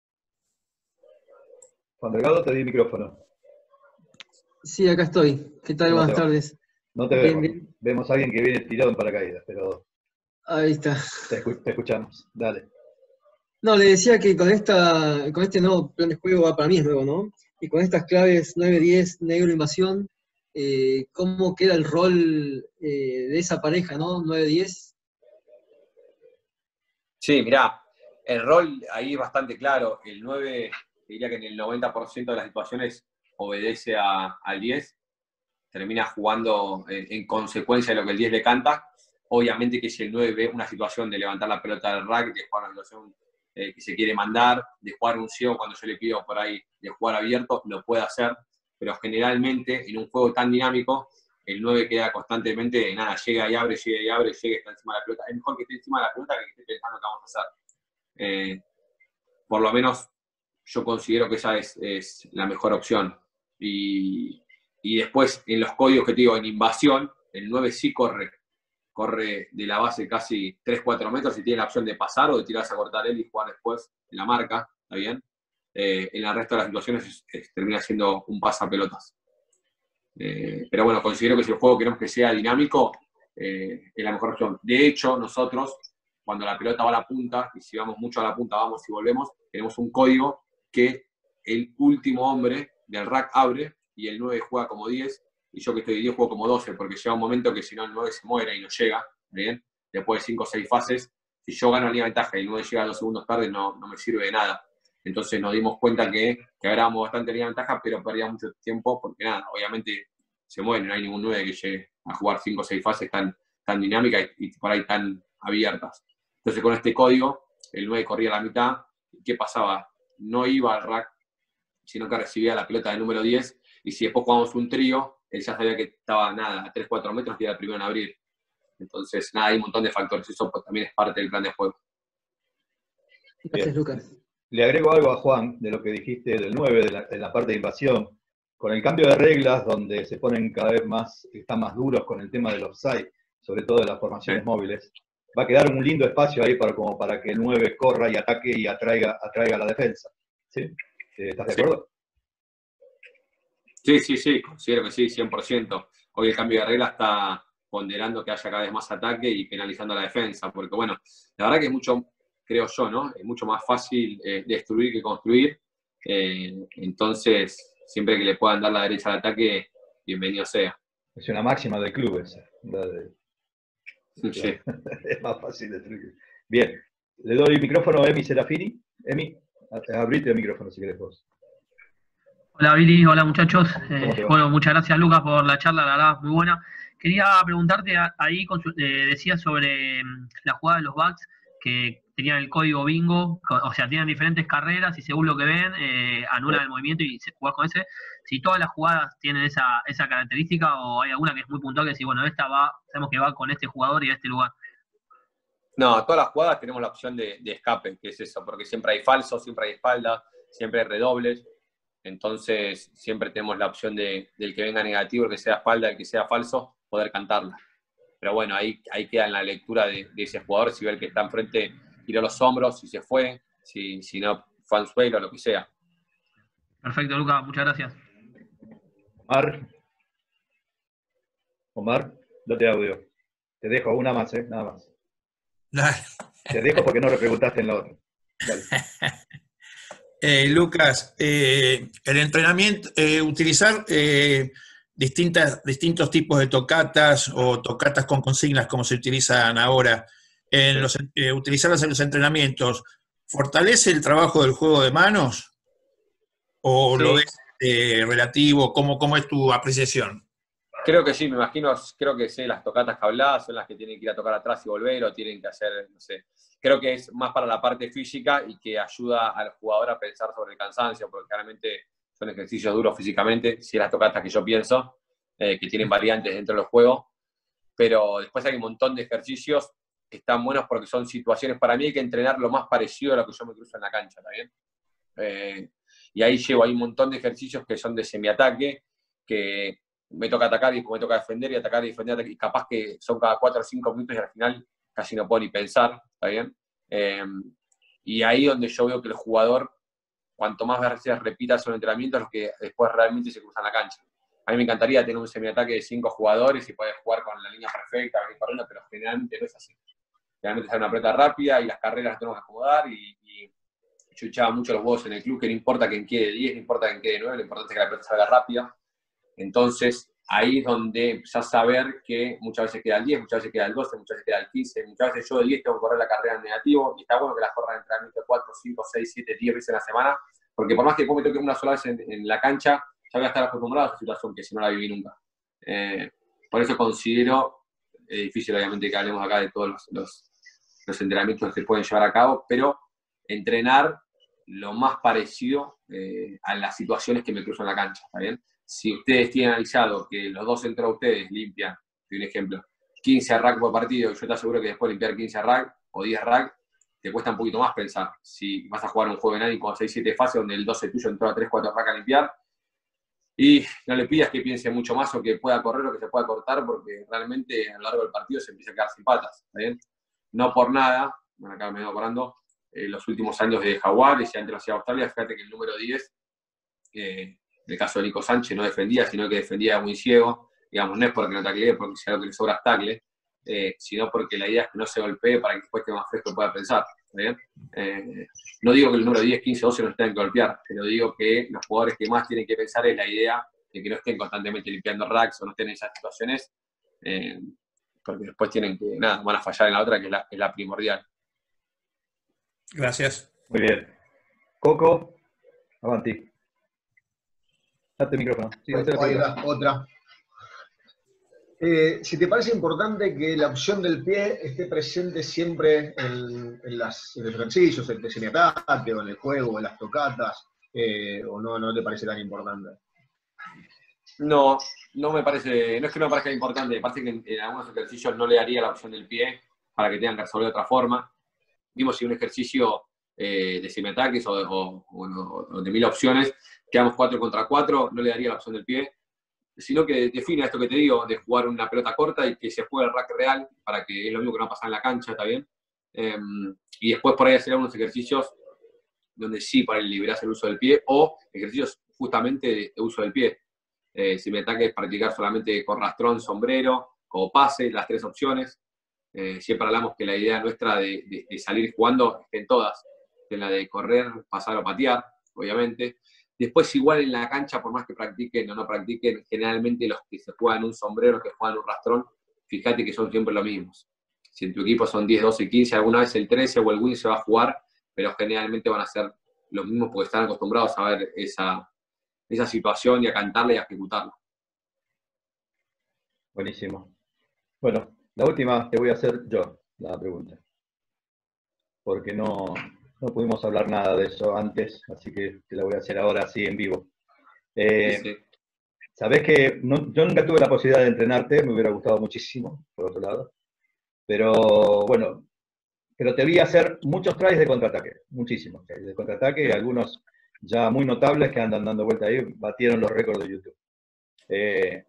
Juan Delgado, te di el micrófono. Sí, acá estoy. ¿Qué tal? No Buenas te, tardes. No te vemos. Bien, bien. Vemos a alguien que viene tirado en paracaídas, pero... Ahí está. Te, te escuchamos. Dale. No, le decía que con esta, con este nuevo plan de juego, para mí es nuevo, ¿no? Y con estas claves nueve diez, negro, invasión, eh, ¿cómo queda el rol eh, de esa pareja, ¿no? nueve diez. Sí, mirá, el rol ahí es bastante claro. El nueve, diría que en el noventa por ciento de las situaciones obedece a, al diez, termina jugando en, en consecuencia de lo que el diez le canta. Obviamente que si el nueve ve una situación de levantar la pelota del rack, de jugar una situación eh, que se quiere mandar, de jugar un ciego cuando yo le pido por ahí de jugar abierto, lo puede hacer, pero generalmente en un juego tan dinámico, el nueve queda constantemente, nada, llega y abre, llega y abre, llega y está encima de la pelota. Es mejor que esté encima de la pelota que que esté pensando qué vamos a hacer. Eh, por lo menos yo considero que esa es, es la mejor opción. Y, y después, en los códigos que te digo, en invasión, el nueve sí corre, corre de la base casi tres cuatro metros y tiene la opción de pasar o de tirarse a cortar él y jugar después en la marca, ¿está bien? Eh, en el resto de las situaciones es, es, termina siendo un pasapelotas. Eh, pero bueno, considero que si el juego queremos que sea dinámico, eh, es la mejor opción. De hecho, nosotros, cuando la pelota va a la punta, y si vamos mucho a la punta, vamos y volvemos, tenemos un código que el último hombre del rack abre y el nueve juega como diez, y yo que estoy de diez juego como doce, porque llega un momento que si no el nueve se muere y no llega, ¿bien? Después de cinco o seis fases, si yo gano la línea de ventaja y el nueve llega dos segundos tarde, no, no me sirve de nada. Entonces nos dimos cuenta que, que ganábamos bastante línea de ventaja, pero perdíamos mucho tiempo, porque nada, obviamente se muere, no hay ningún nueve que llegue a jugar cinco o seis fases tan, tan dinámicas y, y por ahí tan abiertas. Entonces con este código, el nueve corría a la mitad, ¿y qué pasaba? No iba al rack, sino que recibía la pelota del número diez, y si después jugábamos un trío, él ya sabía que estaba nada, a tres cuatro metros y era el primero en abrir. Entonces, nada, hay un montón de factores, eso pues, también es parte del plan de juego. Gracias, Lucas. Le agrego algo a Juan de lo que dijiste del nueve, de la, de la parte de invasión. Con el cambio de reglas, donde se ponen cada vez más, están más duros con el tema del offside, sobre todo en las formaciones sí. móviles, va a quedar un lindo espacio ahí para, como para que el nueve corra y ataque y atraiga, atraiga a la defensa. ¿Sí? ¿Estás de sí. acuerdo? Sí, sí, sí, considero que sí, cien por ciento. Hoy el cambio de regla está ponderando que haya cada vez más ataque y penalizando a la defensa, porque bueno, la verdad que es mucho, creo yo, ¿no? Es mucho más fácil eh, destruir que construir, eh, entonces siempre que le puedan dar la derecha al ataque, bienvenido sea. Es una máxima del club esa. La de... sí. Es más fácil destruir. Bien, le doy el micrófono a Emi Serafini. Emi, abrite el micrófono si querés vos. Hola Billy, hola muchachos. Eh, bueno, muchas gracias Lucas por la charla, la verdad, muy buena. Quería preguntarte, ahí con su, eh, decías sobre um, la jugada de los backs, que tenían el código bingo, o sea, tienen diferentes carreras y según lo que ven, eh, anulan el movimiento y se jugás con ese. Si todas las jugadas tienen esa, esa característica o hay alguna que es muy puntual que decís, bueno, esta va, sabemos que va con este jugador y a este lugar. No, todas las jugadas tenemos la opción de, de escape, que es eso, porque siempre hay falsos, siempre hay espalda, siempre hay redobles. Entonces, siempre tenemos la opción de, del que venga negativo, el que sea espalda, el que sea falso, poder cantarla. Pero bueno, ahí, ahí queda en la lectura de, de ese jugador, si ve el que está enfrente, tiró los hombros, si se fue, si, si no fue al suelo, lo que sea. Perfecto, Lucas, muchas gracias. Omar. Omar, date audio. Te dejo una más, ¿eh? Nada más. Dale. Te dejo porque no le preguntaste en la otra. Dale. Eh, Lucas, eh, el entrenamiento, eh, utilizar eh, distintas, distintos tipos de tocatas o tocatas con consignas como se utilizan ahora, en los, eh, utilizarlas en los entrenamientos, ¿fortalece el trabajo del juego de manos? ¿O sí. lo ves eh, relativo? ¿Cómo, ¿Cómo es tu apreciación? Creo que sí, me imagino, creo que sí, las tocatas que hablás son las que tienen que ir a tocar atrás y volver, o tienen que hacer, no sé. Creo que es más para la parte física y que ayuda al jugador a pensar sobre el cansancio, porque claramente son ejercicios duros físicamente, si es las tocatas que yo pienso, eh, que tienen variantes dentro del juego, pero después hay un montón de ejercicios que están buenos porque son situaciones, para mí hay que entrenar lo más parecido a lo que yo me cruzo en la cancha, ¿está bien? Eh, y ahí llevo, hay un montón de ejercicios que son de semiataque, que me toca atacar y después me toca defender y atacar y defender, y capaz que son cada cuatro o cinco minutos y al final casi no puedo ni pensar, ¿está bien? Eh, y ahí donde yo veo que el jugador, cuanto más veces repita esos entrenamientos, los que después realmente se cruzan la cancha. A mí me encantaría tener un semiataque de cinco jugadores y poder jugar con la línea perfecta, venir corriendo, pero generalmente no es así. Generalmente es una pelota rápida y las carreras las tenemos que acomodar y, y yo echaba mucho los huevos en el club, que no importa quién quede diez, no importa quién quede nueve, lo importante es que la pelota salga rápida. Entonces, ahí es donde empezás a ver que muchas veces queda el diez, muchas veces queda el doce, muchas veces queda el quince, muchas veces yo de diez tengo que correr la carrera en negativo, y está bueno que las corra de entrenamiento cuatro, cinco, seis, siete, diez veces en la semana, porque por más que después me toque una sola vez en, en la cancha, ya voy a estar acostumbrado a esa situación que si no la viví nunca. Eh, por eso considero, es difícil obviamente que hablemos acá de todos los, los, los entrenamientos que se pueden llevar a cabo, pero entrenar lo más parecido eh, a las situaciones que me cruzo en la cancha, ¿está bien? Si ustedes tienen analizado que los dos centros de ustedes limpian, doy un ejemplo, quince racks por partido, y yo te aseguro que después limpiar quince racks o diez racks, te cuesta un poquito más pensar. Si vas a jugar un juego dinámico con seis siete fases donde el doce tuyo entró a tres cuatro racks a limpiar, y no le pidas que piense mucho más o que pueda correr o que se pueda cortar, porque realmente a lo largo del partido se empieza a quedar sin patas, ¿está bien? No por nada, bueno, acá me voy acordando, eh, los últimos años de Jaguares y antes lo hacía Australia, fíjate que el número diez, eh, en el caso de Nico Sánchez, no defendía, sino que defendía muy ciego, digamos, no es porque no taclee, porque sea lo que le sobra tackle, eh, sino porque la idea es que no se golpee para que después esté más fresco y pueda pensar, ¿está bien? Eh, no digo que el número diez, quince, doce no se tengan que golpear, pero digo que los jugadores que más tienen que pensar es la idea de que no estén constantemente limpiando racks o no estén en esas situaciones, eh, porque después tienen que, nada, van a fallar en la otra, que es la, es la primordial. Gracias. Muy bien. Coco, avanti. Date el micrófono. Sí, bueno, ahí va, otra. Eh, si te parece importante que la opción del pie esté presente siempre en, en, las, en los ejercicios, en el semiataque o en el juego, o en las tocatas, eh, o no, no te parece tan importante. No, no me parece, no es que no me parezca importante, me parece que en, en algunos ejercicios no le daría la opción del pie para que tengan que resolver de otra forma. Vimos si un ejercicio eh, de semiataques o, o, o, o de mil opciones, quedamos cuatro contra cuatro, no le daría la opción del pie, sino que defina esto que te digo, de jugar una pelota corta y que se juegue el rack real, para que es lo mismo que no pasa en la cancha, ¿está bien? Eh, y después por ahí hacer algunos ejercicios donde sí para liberar el uso del pie, o ejercicios justamente de, de uso del pie. Eh, si mi ataque es practicar solamente con rastrón, sombrero, o pase, las tres opciones. Eh, siempre hablamos que la idea nuestra de, de, de salir jugando está en todas, en la de correr, pasar o patear, obviamente. Después igual en la cancha, por más que practiquen o no practiquen, generalmente los que se juegan un sombrero, que juegan un rastrón, fíjate que son siempre los mismos. Si en tu equipo son diez, doce, quince, alguna vez el trece o el win se va a jugar, pero generalmente van a ser los mismos porque están acostumbrados a ver esa, esa situación y a cantarla y a ejecutarla. Buenísimo. Bueno, la última te voy a hacer yo, la pregunta. Porque no, no pudimos hablar nada de eso antes, así que te la voy a hacer ahora así en vivo. Eh, Sí, sí. Sabés que no, yo nunca tuve la posibilidad de entrenarte, me hubiera gustado muchísimo, por otro lado. Pero bueno, pero te vi hacer muchos tries de contraataque, muchísimos tries de contraataque, algunos ya muy notables que andan dando vuelta ahí, batieron los récords de YouTube. Eh,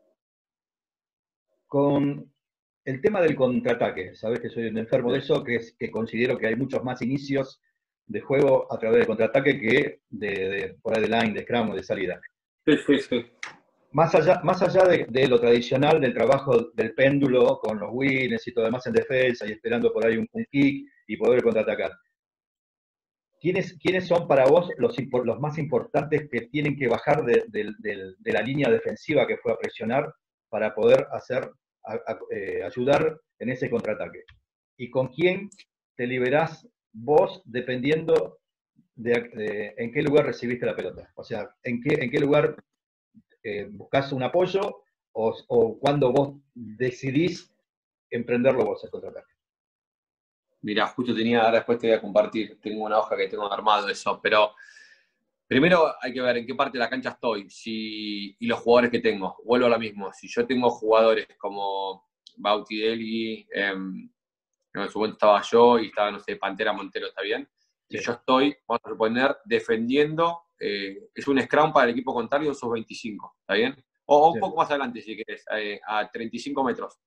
con el tema del contraataque, sabes que soy un enfermo de eso, que, es, que considero que hay muchos más inicios de juego a través del contraataque que de, de por ahí de line, de scrum o de salida. Sí, sí, sí. Más allá, más allá de, de lo tradicional del trabajo del péndulo con los winners y todo demás en defensa y esperando por ahí un, un kick y poder contraatacar. ¿Quiénes, ¿Quiénes son para vos los, los más importantes que tienen que bajar de, de, de, de la línea defensiva que fue a presionar para poder hacer, a, a, eh, ayudar en ese contraataque? ¿Y con quién te liberás vos dependiendo de, de en qué lugar recibiste la pelota? O sea, en qué, en qué lugar eh, buscás un apoyo o, o cuando vos decidís emprenderlo vos el contraataque. Mira, justo tenía, ahora después te voy a compartir, tengo una hoja que tengo armado de eso, pero primero hay que ver en qué parte de la cancha estoy si, y los jugadores que tengo. Vuelvo a lo mismo, si yo tengo jugadores como Bauti Delgui, eh, en su momento estaba yo y estaba, no sé, Pantera Montero, ¿está bien? Si sí. Yo estoy, vamos a suponer, defendiendo, eh, es un scrum para el equipo contrario en sus veinticinco, ¿está bien? O, o sí. Un poco más adelante, si querés, eh, a treinta y cinco metros.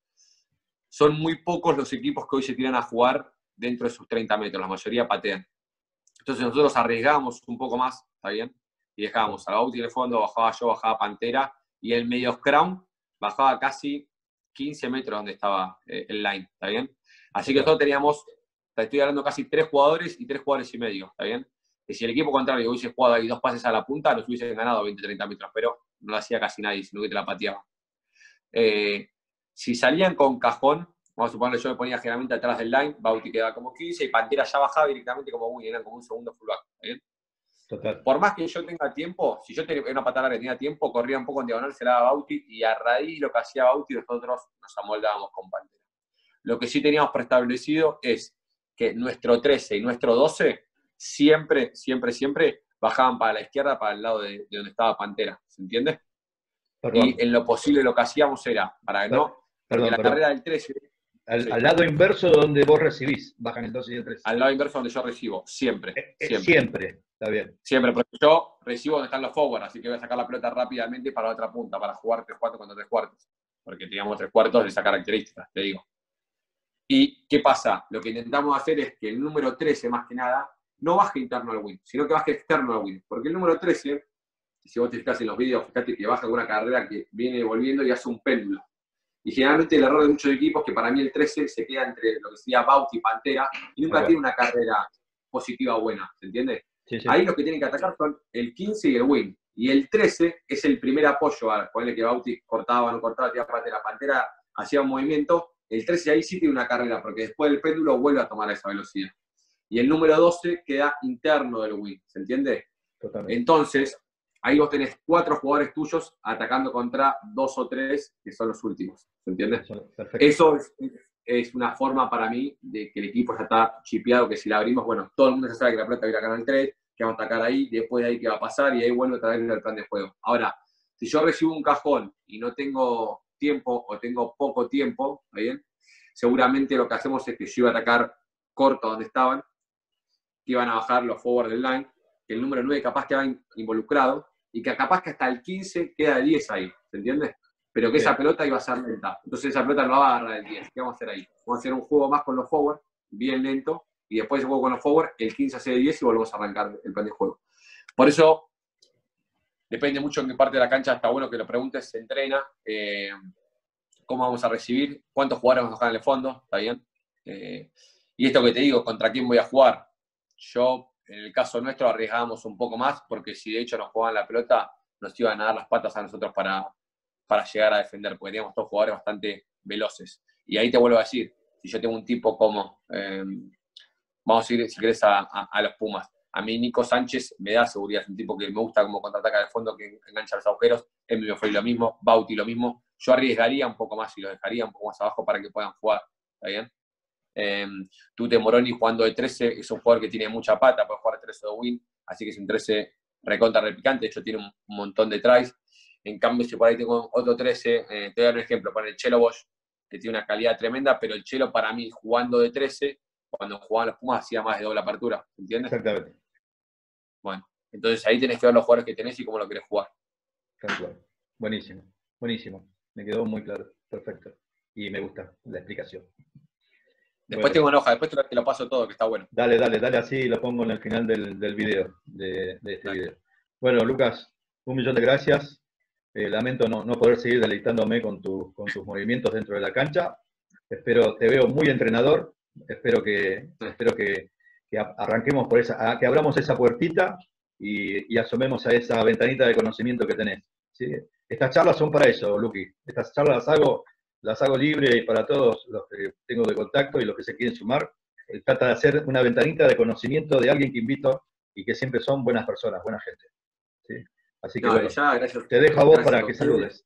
Son muy pocos los equipos que hoy se tiran a jugar dentro de sus treinta metros, la mayoría patean. Entonces nosotros arriesgamos un poco más, ¿está bien? Y dejábamos a Bauti en el fondo, bajaba yo, bajaba Pantera, y el medio scrum bajaba casi quince metros donde estaba eh, el line, ¿está bien? Así que nosotros teníamos, estoy hablando casi tres jugadores y tres jugadores y medio, ¿está bien? Que si el equipo contrario hubiese jugado ahí dos pases a la punta, nos hubiesen ganado veinte, treinta metros, pero no lo hacía casi nadie, sino que te la pateaba. Eh, si salían con cajón, vamos a suponer que yo me ponía generalmente atrás del line, Bauti quedaba como quince y Pantera ya bajaba directamente como win, eran como un segundo fullback, ¿bien? Total. Por más que yo tenga tiempo, si yo tenía una patada que tenía tiempo, corría un poco en diagonal, se la daba a Bauti y a raíz de lo que hacía Bauti nosotros nos amoldábamos con Pantera. Lo que sí teníamos preestablecido es que nuestro trece y nuestro doce siempre, siempre, siempre bajaban para la izquierda, para el lado de, de donde estaba Pantera, ¿se entiende? Perdón. Y en lo posible lo que hacíamos era, para que no, porque perdón, la perdón. carrera del trece... Al, sí. al lado inverso donde vos recibís, bajan el doce y el trece. Al lado inverso donde yo recibo, siempre. Eh, eh, siempre. siempre, está bien. Siempre, porque yo recibo donde están los forward, así que voy a sacar la pelota rápidamente para la otra punta, para jugar tres cuartos contra tres cuartos. Porque teníamos tres cuartos de esa característica, te digo. ¿Y qué pasa? Lo que intentamos hacer es que el número trece, más que nada, no baje interno al win, sino que baje externo al win. Porque el número trece, si vos te fijas en los vídeos, fíjate que baja una carrera que viene volviendo y hace un péndulo. Y generalmente el error de muchos equipos, que para mí el trece se queda entre lo que sería Bauti y Pantera, y nunca okay. tiene una carrera positiva buena, ¿se entiende? Sí, sí. Ahí los que tienen que atacar son el quince y el win. Y el trece es el primer apoyo, a ponerle que Bauti cortaba, no cortaba, tiraba Pantera, Pantera hacía un movimiento. El trece ahí sí tiene una carrera, porque después el péndulo vuelve a tomar esa velocidad. Y el número doce queda interno del win, ¿se entiende? Totalmente. Entonces, ahí vos tenés cuatro jugadores tuyos atacando contra dos o tres que son los últimos, ¿se entiende? Perfecto. Eso es, es una forma para mí de que el equipo ya está chipeado, que si la abrimos, bueno, todo el mundo ya sabe que la pelota va a ir a canal tres, que vamos a atacar ahí, después de ahí qué va a pasar, y ahí vuelvo a traer el plan de juego. Ahora, si yo recibo un cajón y no tengo tiempo o tengo poco tiempo, ¿está bien? Seguramente lo que hacemos es que yo iba a atacar corto donde estaban, que iban a bajar los forward del line, que el número nueve capaz queda involucrado, y que capaz que hasta el quince queda diez ahí, ¿se entiende? pero que Sí. esa pelota iba a ser lenta. Entonces esa pelota no va a agarrar el diez. ¿Qué vamos a hacer ahí? Vamos a hacer un juego más con los forward, bien lento, y después ese juego con los forward, el quince hace de diez y volvemos a arrancar el plan de juego. Por eso, depende mucho en qué parte de la cancha, está bueno que lo preguntes, se entrena, eh, cómo vamos a recibir, cuántos jugadores vamos a dejar en el fondo, ¿está bien? Eh, y esto que te digo, ¿contra quién voy a jugar? Yo, en el caso nuestro, arriesgábamos un poco más, porque si de hecho nos jugaban la pelota, nos iban a dar las patas a nosotros para, para llegar a defender, porque teníamos dos jugadores bastante veloces. Y ahí te vuelvo a decir, si yo tengo un tipo como, eh, vamos a ir, si querés, a, a, a los Pumas. A mí Nico Sánchez me da seguridad, es un tipo que me gusta como contraataca de fondo, que engancha los agujeros. Emilio fue lo mismo, Bauti lo mismo. Yo arriesgaría un poco más y lo dejaría un poco más abajo para que puedan jugar, ¿está bien? Eh, Tute Moroni jugando de trece es un jugador que tiene mucha pata, puede jugar de trece de win, así que es un trece recontra repicante, de hecho tiene un, un montón de tries. En cambio, si por ahí tengo otro trece, eh, te voy a dar un ejemplo, para el Chelo Bosch, que tiene una calidad tremenda, pero el Chelo para mí jugando de trece, cuando jugaban los Pumas hacía más de doble apertura, ¿entiendes? Exactamente. Bueno, entonces ahí tenés que ver los jugadores que tenés y cómo lo querés jugar. Claro. Buenísimo, buenísimo. Me quedó muy claro, perfecto. Y me gusta la explicación. Después Bueno, tengo una hoja, después te lo, te lo paso todo, que está bueno. Dale, dale, dale, así lo pongo en el final del, del video, de, de este Dale. video. Bueno, Lucas, un millón de gracias. Eh, lamento no, no poder seguir deleitándome con, tu, con tus movimientos dentro de la cancha. Espero, te veo muy entrenador. Espero que, espero que, que arranquemos por esa, a, que abramos esa puertita y, y asomemos a esa ventanita de conocimiento que tenés, ¿sí? Estas charlas son para eso, Luqui. Estas charlas las hago, las hago libre y para todos los que tengo de contacto y los que se quieren sumar. Eh, trata de hacer una ventanita de conocimiento de alguien que invito y que siempre son buenas personas, buena gente, ¿sí? Así que No, bueno, ya, gracias, te dejo a vos gracias para a que ustedes. saludes.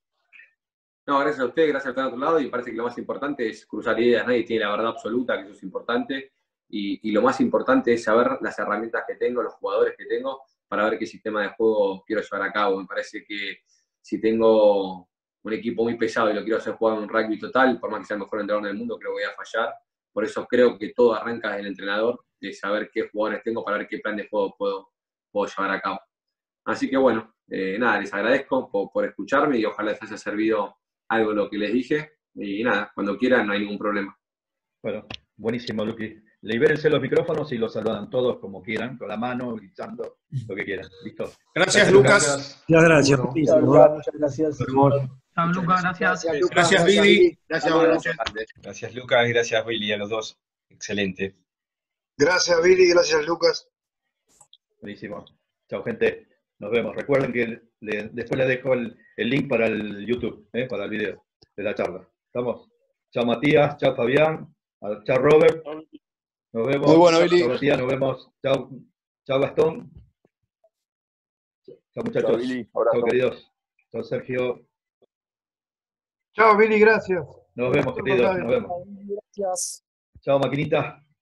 No, gracias a usted, gracias a estar a otro lado, y parece que lo más importante es cruzar ideas. Nadie tiene la verdad absoluta, que eso es importante, y, y lo más importante es saber las herramientas que tengo, los jugadores que tengo, para ver qué sistema de juego quiero llevar a cabo. Me parece que si tengo un equipo muy pesado y lo quiero hacer jugar un rugby total, por más que sea el mejor entrenador del mundo, creo que voy a fallar. Por eso creo que todo arranca desde el entrenador, de saber qué jugadores tengo para ver qué plan de juego puedo, puedo llevar a cabo. Así que bueno, eh, nada, les agradezco por, por escucharme y ojalá les haya servido algo de lo que les dije. Y nada, cuando quieran no hay ningún problema. Bueno, buenísimo, Luqui. Libérense los micrófonos y los saludan todos como quieran, con la mano, gritando, lo que quieran. ¿Listo? Gracias, Lucas. Muchas gracias. Bueno, Luis. Chao, Lucas, muchas gracias. Chao, Lucas, gracias. Gracias, Lucas. Gracias, Billy. Gracias, buenas noches. Gracias, Lucas. Gracias, Billy, a los dos. Excelente. Gracias, Billy. Gracias, Lucas. Buenísimo. Chao, gente. Nos vemos. Recuerden que le- después les dejo el, el link para el YouTube, ¿eh? Para el video de la charla. ¿Estamos? Chao, Matías. Chao, Fabián. Chao, Robert. Nos vemos. Muy bueno, Billy. Chao, Matías. Nos vemos. Chao, chao Gastón. Chao, muchachos. Chao, Billy. Abrazo. Chao, queridos. Chao, Sergio. Chao, Billy. Gracias. Nos vemos, queridos. Nos vemos. Gracias. Chao, maquinita.